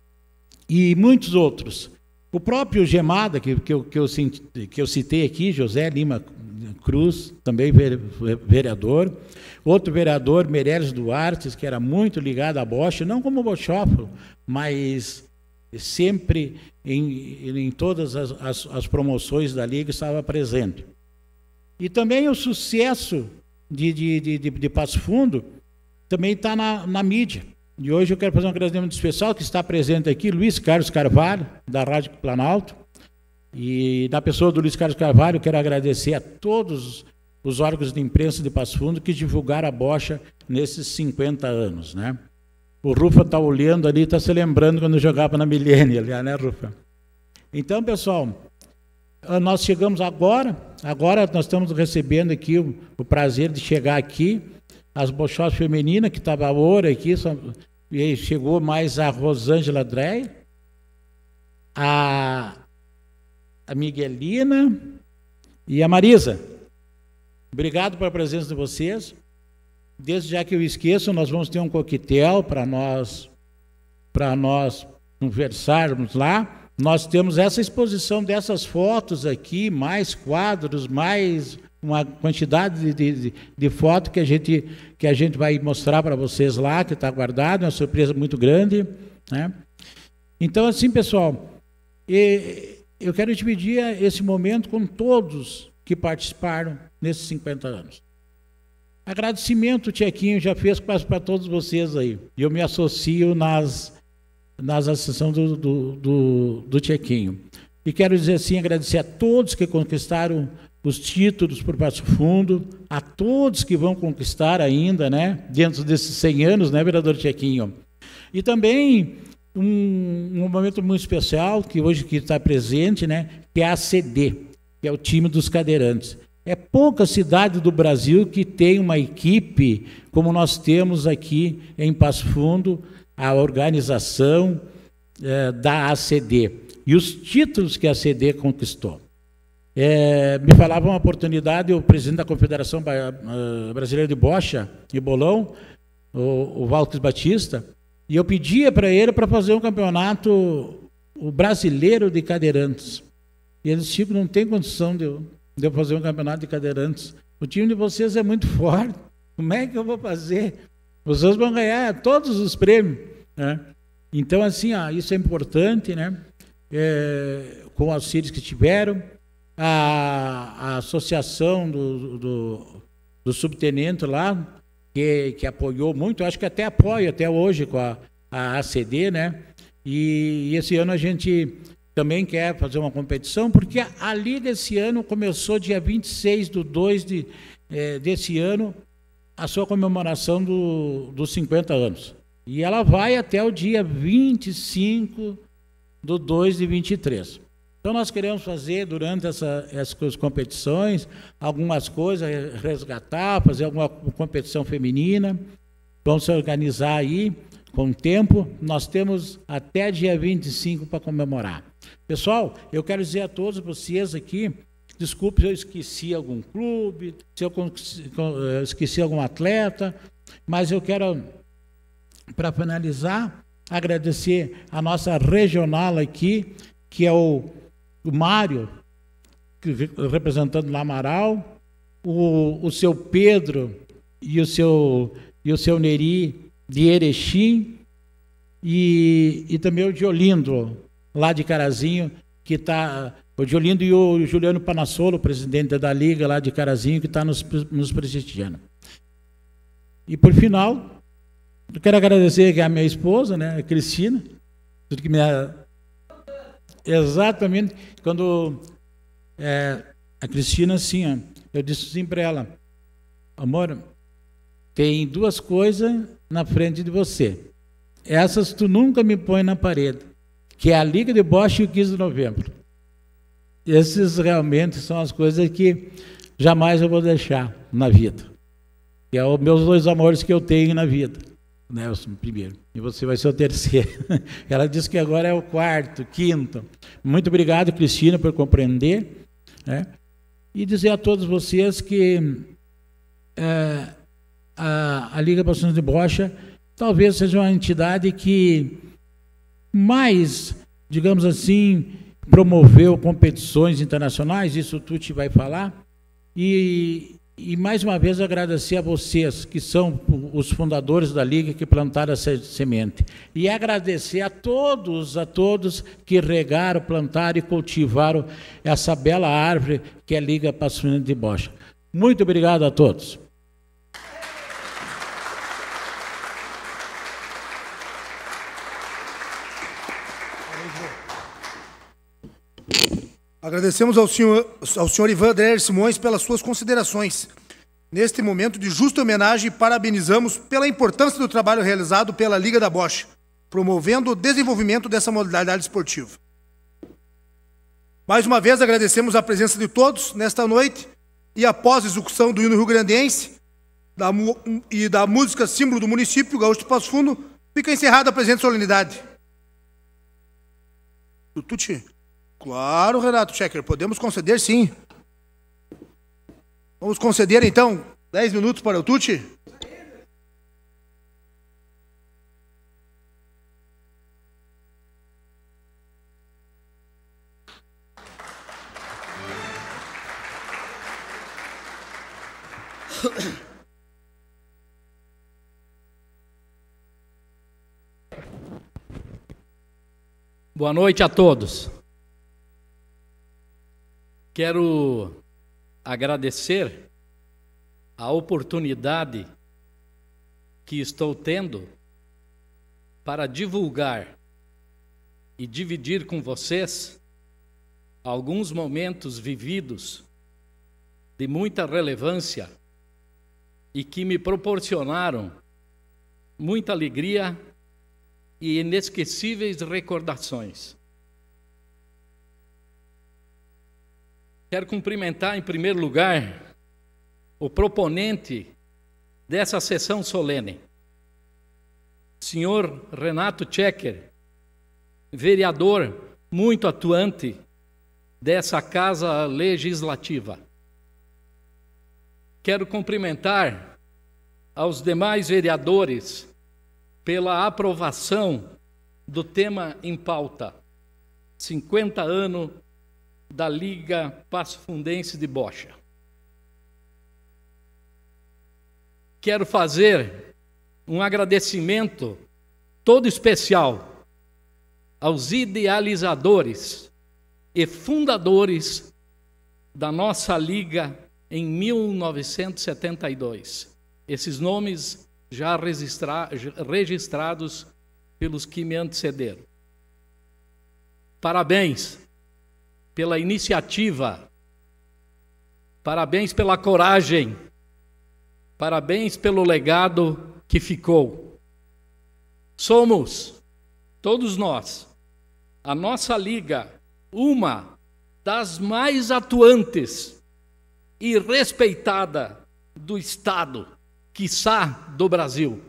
e muitos outros. O próprio Gemada, que eu citei aqui, José Lima Cruz, também vereador. Outro vereador, Meireles Duarte, que era muito ligado à bocha, não como bochófilo, mas sempre em todas as promoções da Liga estava presente. E também o sucesso de Passo Fundo também está na mídia. E hoje eu quero fazer um agradecimento especial, que está presente aqui, Luiz Carlos Carvalho, da Rádio Planalto. E na pessoa do Luiz Carlos Carvalho, eu quero agradecer a todos os órgãos de imprensa de Passo Fundo que divulgaram a bocha nesses 50 anos, né? O Rufa está olhando ali, está se lembrando quando jogava na Milênio, aliás, né, Rufa? Então, pessoal, nós chegamos agora nós estamos recebendo aqui o prazer de chegar aqui, as bochós femininas, que estava a Oura aqui, e chegou mais a Rosângela Drey, a Miguelina e a Marisa. Obrigado pela presença de vocês. Desde já que eu esqueço, nós vamos ter um coquetel para nós conversarmos lá. Nós temos essa exposição dessas fotos aqui, mais quadros, mais uma quantidade de fotos que a gente vai mostrar para vocês lá, que está guardado, é uma surpresa muito grande, né? Então, assim, pessoal, eu quero dividir esse momento com todos que participaram nesses 50 anos. Agradecimento o Tchequinho já fez quase para todos vocês aí. Eu me associo nas associações do Tchequinho. E quero dizer assim, agradecer a todos que conquistaram os títulos por Passo Fundo, a todos que vão conquistar ainda, né, dentro desses 100 anos, né, vereador Tchequinho? E também um momento muito especial, que hoje está presente, né, que é a ACD, que é o time dos cadeirantes. É pouca cidade do Brasil que tem uma equipe como nós temos aqui em Passo Fundo, a organização da ACD e os títulos que a ACD conquistou. Me falava uma oportunidade o presidente da Confederação Brasileira de Bocha e Bolão, o Walter Batista, e eu pedia para ele para fazer um campeonato brasileiro de cadeirantes. E ele disse: Chico, não tem condição de eu fazer um campeonato de cadeirantes. O time de vocês é muito forte. Como é que eu vou fazer? Vocês vão ganhar todos os prêmios, né? Então, assim, isso é importante, né? Com auxílios que tiveram, a associação do subtenente lá, que apoiou muito, acho que até apoia até hoje com a ACD, né? E esse ano a gente também quer fazer uma competição, porque a Liga esse ano começou dia 26/2 desse ano, a sua comemoração dos 50 anos. E ela vai até o dia 25/2/23. Então nós queremos fazer durante essas competições algumas coisas, resgatar, fazer alguma competição feminina. Vamos se organizar aí com tempo. Nós temos até dia 25 para comemorar. Pessoal, eu quero dizer a todos vocês aqui, desculpe se eu esqueci algum clube, se eu esqueci algum atleta, mas eu quero, para finalizar, agradecer a nossa regional aqui, que é o Mário, representando lá Amaral, o seu Pedro e o seu Neri de Erechim, e também o Diolindo, lá de Carazinho, que está, o Diolindo e o Juliano Panassolo, presidente da Liga lá de Carazinho, que está nos prestigiando. E por final, eu quero agradecer a minha esposa, né, a Cristina, que exatamente, quando a Cristina, assim, eu disse assim para ela: amor, tem duas coisas na frente de você, essas tu nunca me põe na parede, que é a Liga de Bocha e o 15 de novembro. Esses realmente são as coisas que jamais eu vou deixar na vida, que é os meus dois amores que eu tenho na vida, né? O primeiro, e você vai ser o terceiro. Ela disse que agora é o quarto, quinto. Muito obrigado, Cristina, por compreender, né? E dizer a todos vocês que a Liga Profissional de Bocha talvez seja uma entidade que mais, digamos assim, promoveu competições internacionais, isso tu te vai falar, e mais uma vez agradecer a vocês, que são os fundadores da Liga, que plantaram essa semente, e agradecer a todos que regaram, plantaram e cultivaram essa bela árvore que é a Liga Passo Fundo de Bocha. Muito obrigado a todos. Agradecemos ao senhor Ivan Dreher Simões pelas suas considerações. Neste momento de justa homenagem, parabenizamos pela importância do trabalho realizado pela Liga da Bocha, promovendo o desenvolvimento dessa modalidade esportiva. Mais uma vez, agradecemos a presença de todos nesta noite, e após a execução do hino rio-grandense e da música símbolo do município, Gaúcho de Passo Fundo, fica encerrada a presente solenidade. Tuti. Claro, Renato Checker, podemos conceder sim. Vamos conceder então 10 minutos para o Tuti. Boa noite a todos. Quero agradecer a oportunidade que estou tendo para divulgar e dividir com vocês alguns momentos vividos de muita relevância e que me proporcionaram muita alegria e inesquecíveis recordações. Quero cumprimentar, em primeiro lugar, o proponente dessa sessão solene, senhor Renato Tchequer, vereador muito atuante dessa Casa Legislativa. Quero cumprimentar aos demais vereadores pela aprovação do tema em pauta, 50 anos da Liga Passo Fundense de Bocha. Quero fazer um agradecimento todo especial aos idealizadores e fundadores da nossa Liga em 1972. Esses nomes já registrados pelos que me antecederam. Parabéns pela iniciativa, parabéns pela coragem, parabéns pelo legado que ficou. Somos, todos nós, a nossa Liga, uma das mais atuantes e respeitada do Estado, quiçá do Brasil.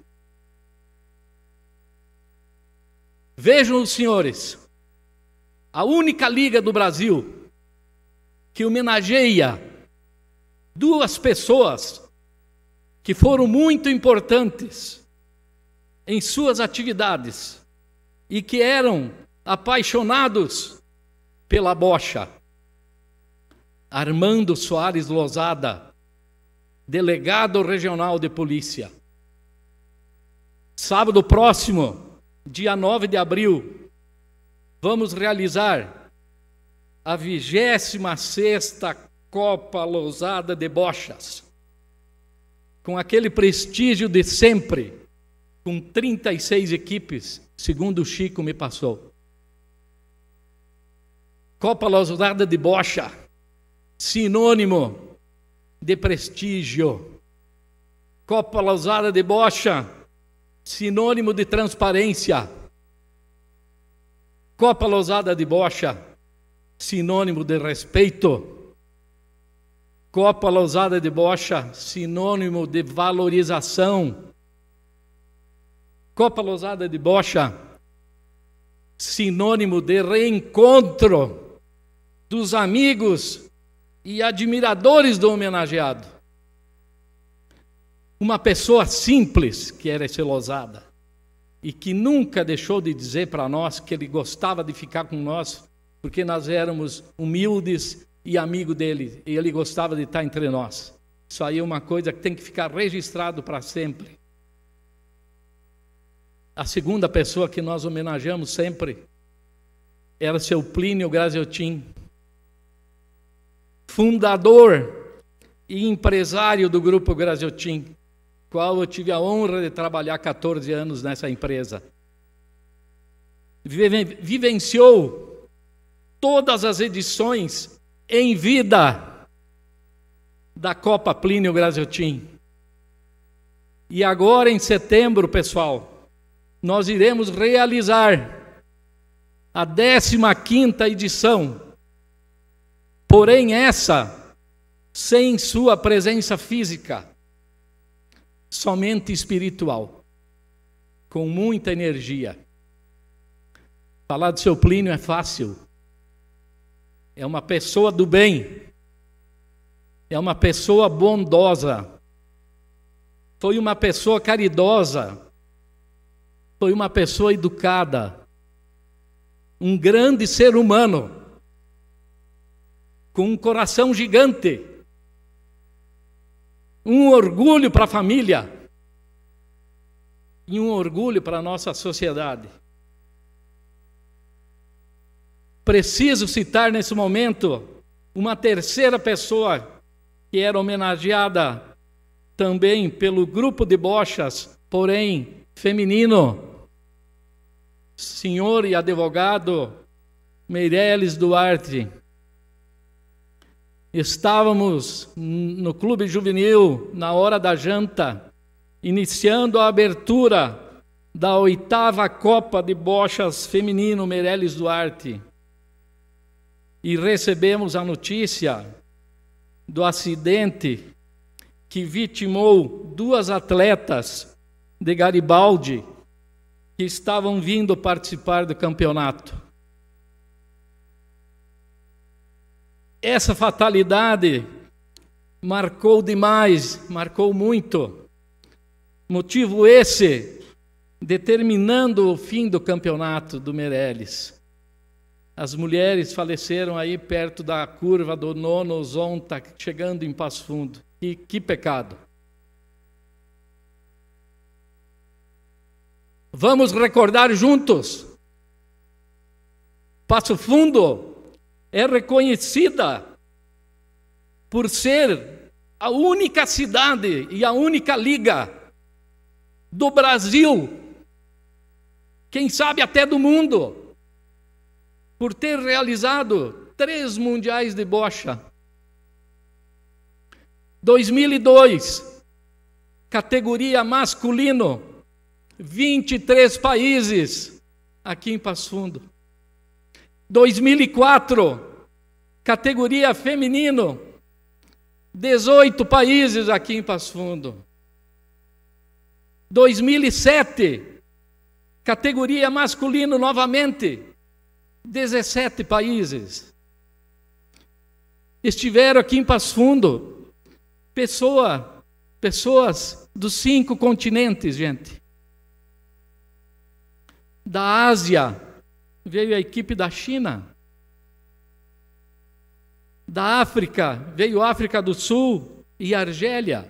Vejam os senhores, a única liga do Brasil que homenageia duas pessoas que foram muito importantes em suas atividades e que eram apaixonados pela bocha. Armando Soares Lozada, delegado regional de polícia. Sábado próximo, dia 9 de abril, vamos realizar a 26ª Copa Lousada de Bochas, com aquele prestígio de sempre, com 36 equipes, segundo o Chico me passou. Copa Lousada de Bocha, sinônimo de prestígio. Copa Lousada de Bocha, sinônimo de transparência. Copa Lousada de Bocha, sinônimo de respeito. Copa Lousada de Bocha, sinônimo de valorização. Copa Lousada de Bocha, sinônimo de reencontro dos amigos e admiradores do homenageado. Uma pessoa simples que era esse Lozada e que nunca deixou de dizer para nós que ele gostava de ficar com nós porque nós éramos humildes e amigo dele, e ele gostava de estar entre nós. Isso aí é uma coisa que tem que ficar registrado para sempre. A segunda pessoa que nós homenageamos sempre era seu Plínio Graziotin, fundador e empresário do Grupo Graziotin, qual eu tive a honra de trabalhar 14 anos nessa empresa. Vivenciou todas as edições em vida da Copa Plínio Graziotin. E agora, em setembro, pessoal, nós iremos realizar a 15ª edição, porém essa sem sua presença física, somente espiritual, com muita energia. Falar do seu Plínio é fácil. É uma pessoa do bem, é uma pessoa bondosa, foi uma pessoa caridosa, foi uma pessoa educada, um grande ser humano, com um coração gigante. um orgulho para a família e um orgulho para a nossa sociedade. Preciso citar nesse momento uma terceira pessoa que era homenageada também pelo grupo de bochas, porém feminino, senhor e advogado Meireles Duarte. Estávamos no Clube Juvenil, na hora da janta, iniciando a abertura da 8ª Copa de Bochas Feminino Meireles Duarte. E recebemos a notícia do acidente que vitimou 2 atletas de Garibaldi que estavam vindo participar do campeonato. Essa fatalidade marcou demais, marcou muito. Motivo esse determinando o fim do campeonato do Meireles. As mulheres faleceram aí perto da curva do 9º Zonta, chegando em Passo Fundo. Que pecado. Vamos recordar juntos. Passo Fundo é reconhecida por ser a única cidade e a única liga do Brasil, quem sabe até do mundo, por ter realizado 3 mundiais de bocha. 2002, categoria masculino, 23 países aqui em Passo Fundo. 2004, categoria feminino, 18 países aqui em Passo Fundo. 2007, categoria masculino novamente, 17 países. Estiveram aqui em Passo Fundo pessoas dos 5 continentes, gente. Da Ásia, veio a equipe da China. Da África, veio a África do Sul e Argélia.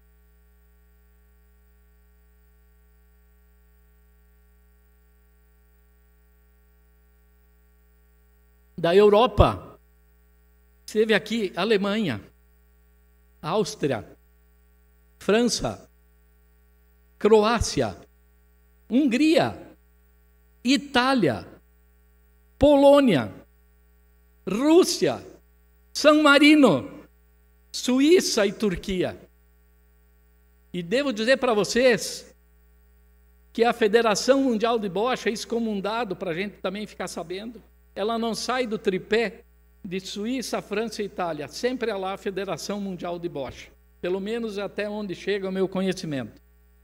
Da Europa, esteve aqui Alemanha, Áustria, França, Croácia, Hungria, Itália, Polônia, Rússia, San Marino, Suíça e Turquia. E devo dizer para vocês que a Federação Mundial de Bocha, isso como um dado para a gente também ficar sabendo, ela não sai do tripé de Suíça, França e Itália. Sempre é lá a Federação Mundial de Bocha. Pelo menos até onde chega o meu conhecimento.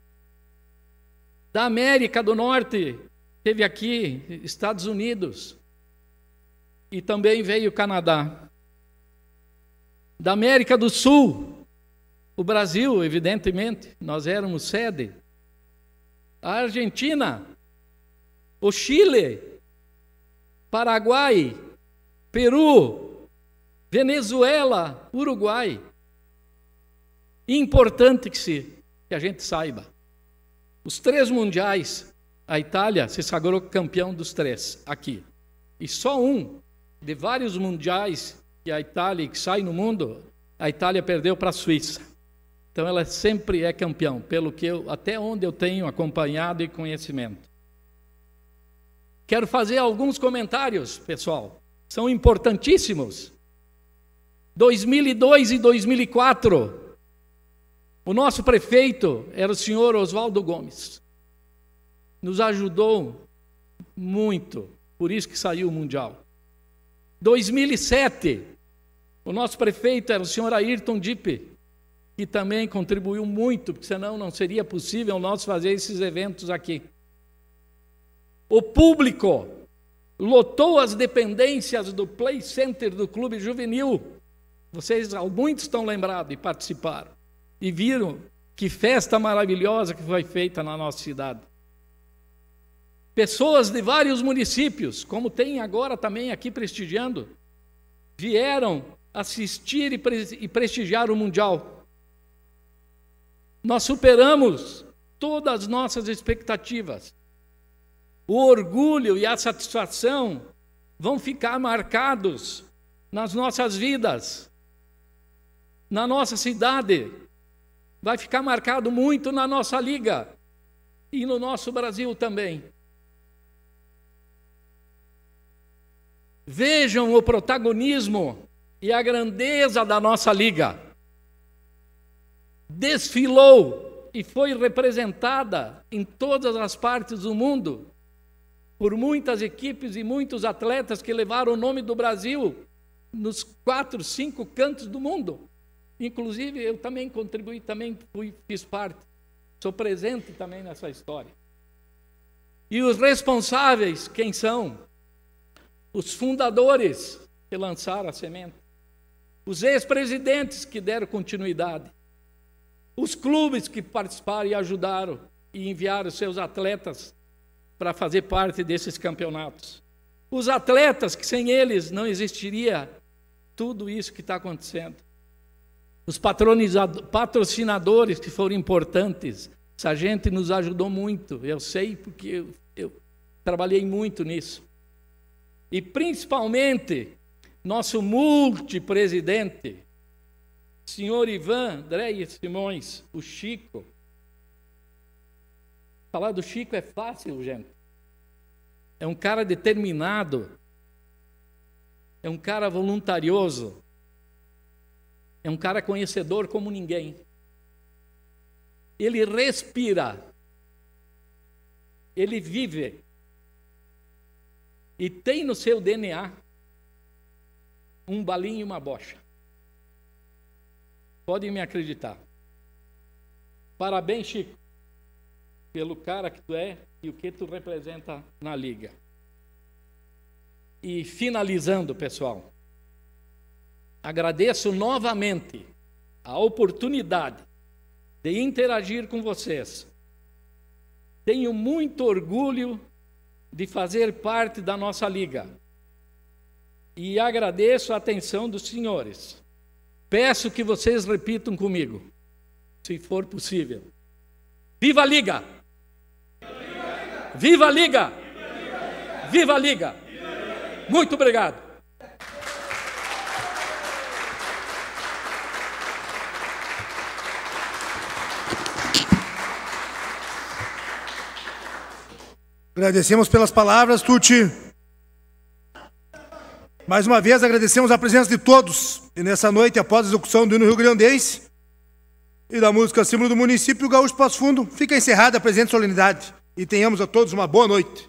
Da América do Norte, teve aqui Estados Unidos. E também veio o Canadá. Da América do Sul, o Brasil, evidentemente, nós éramos sede. A Argentina, o Chile, Paraguai, Peru, Venezuela, Uruguai. Importante que a gente saiba. Os 3 mundiais, a Itália se sagrou campeão dos 3 aqui. E só um de vários mundiais que a Itália que sai no mundo, a Itália perdeu para a Suíça. Então ela sempre é campeão, pelo que até onde eu tenho acompanhado e conhecimento. Quero fazer alguns comentários, pessoal. São importantíssimos. 2002 e 2004, o nosso prefeito era o senhor Oswaldo Gomes. Nos ajudou muito, por isso que saiu o Mundial. 2007, o nosso prefeito era o senhor Ayrton Dipp, que também contribuiu muito, porque senão não seria possível nós fazer esses eventos aqui. O público lotou as dependências do Play Center do Clube Juvenil. Vocês, muitos estão lembrados e participaram. E viram que festa maravilhosa que foi feita na nossa cidade. Pessoas de vários municípios, como tem agora também aqui prestigiando, vieram assistir e prestigiar o Mundial. Nós superamos todas as nossas expectativas. O orgulho e a satisfação vão ficar marcados nas nossas vidas, na nossa cidade. Vai ficar marcado muito na nossa liga e no nosso Brasil também. Vejam o protagonismo e a grandeza da nossa liga. Desfilou e foi representada em todas as partes do mundo por muitas equipes e muitos atletas que levaram o nome do Brasil nos 4, 5 cantos do mundo. Inclusive, eu também contribuí, também fiz parte. Sou presente também nessa história. E os responsáveis, quem são? Os fundadores que lançaram a semente. Os ex-presidentes que deram continuidade. Os clubes que participaram e ajudaram e enviaram seus atletas para fazer parte desses campeonatos. Os atletas que sem eles não existiria tudo isso que está acontecendo. Os patrocinadores que foram importantes. Essa gente nos ajudou muito. Eu sei porque eu trabalhei muito nisso. E principalmente nosso multipresidente, senhor Ivan André Simões, o Chico. Falar do Chico é fácil, gente. É um cara determinado. É um cara voluntarioso. É um cara conhecedor como ninguém. Ele respira. Ele vive. E tem no seu DNA um balinho e uma bocha. Podem me acreditar. Parabéns, Chico, pelo cara que tu é e o que tu representa na liga. E finalizando, pessoal, agradeço novamente a oportunidade de interagir com vocês. Tenho muito orgulho de fazer parte da nossa liga. E agradeço a atenção dos senhores. Peço que vocês repitam comigo, se for possível. Viva a Liga! Viva a Liga! Viva a Liga! Muito obrigado! Agradecemos pelas palavras, Tuti. Mais uma vez agradecemos a presença de todos. E nessa noite, após a execução do hino rio-grandense e da música símbolo do município, o Gaúcho Passo Fundo, fica encerrada a presente solenidade. E tenhamos a todos uma boa noite.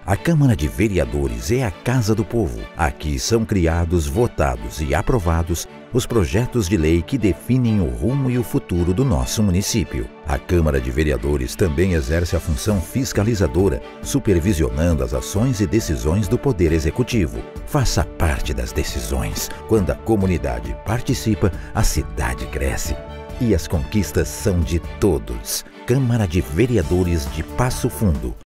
A Câmara de Vereadores é a Casa do Povo. Aqui são criados, votados e aprovados os projetos de lei que definem o rumo e o futuro do nosso município. A Câmara de Vereadores também exerce a função fiscalizadora, supervisionando as ações e decisões do Poder Executivo. Faça parte das decisões. Quando a comunidade participa, a cidade cresce. E as conquistas são de todos. Câmara de Vereadores de Passo Fundo.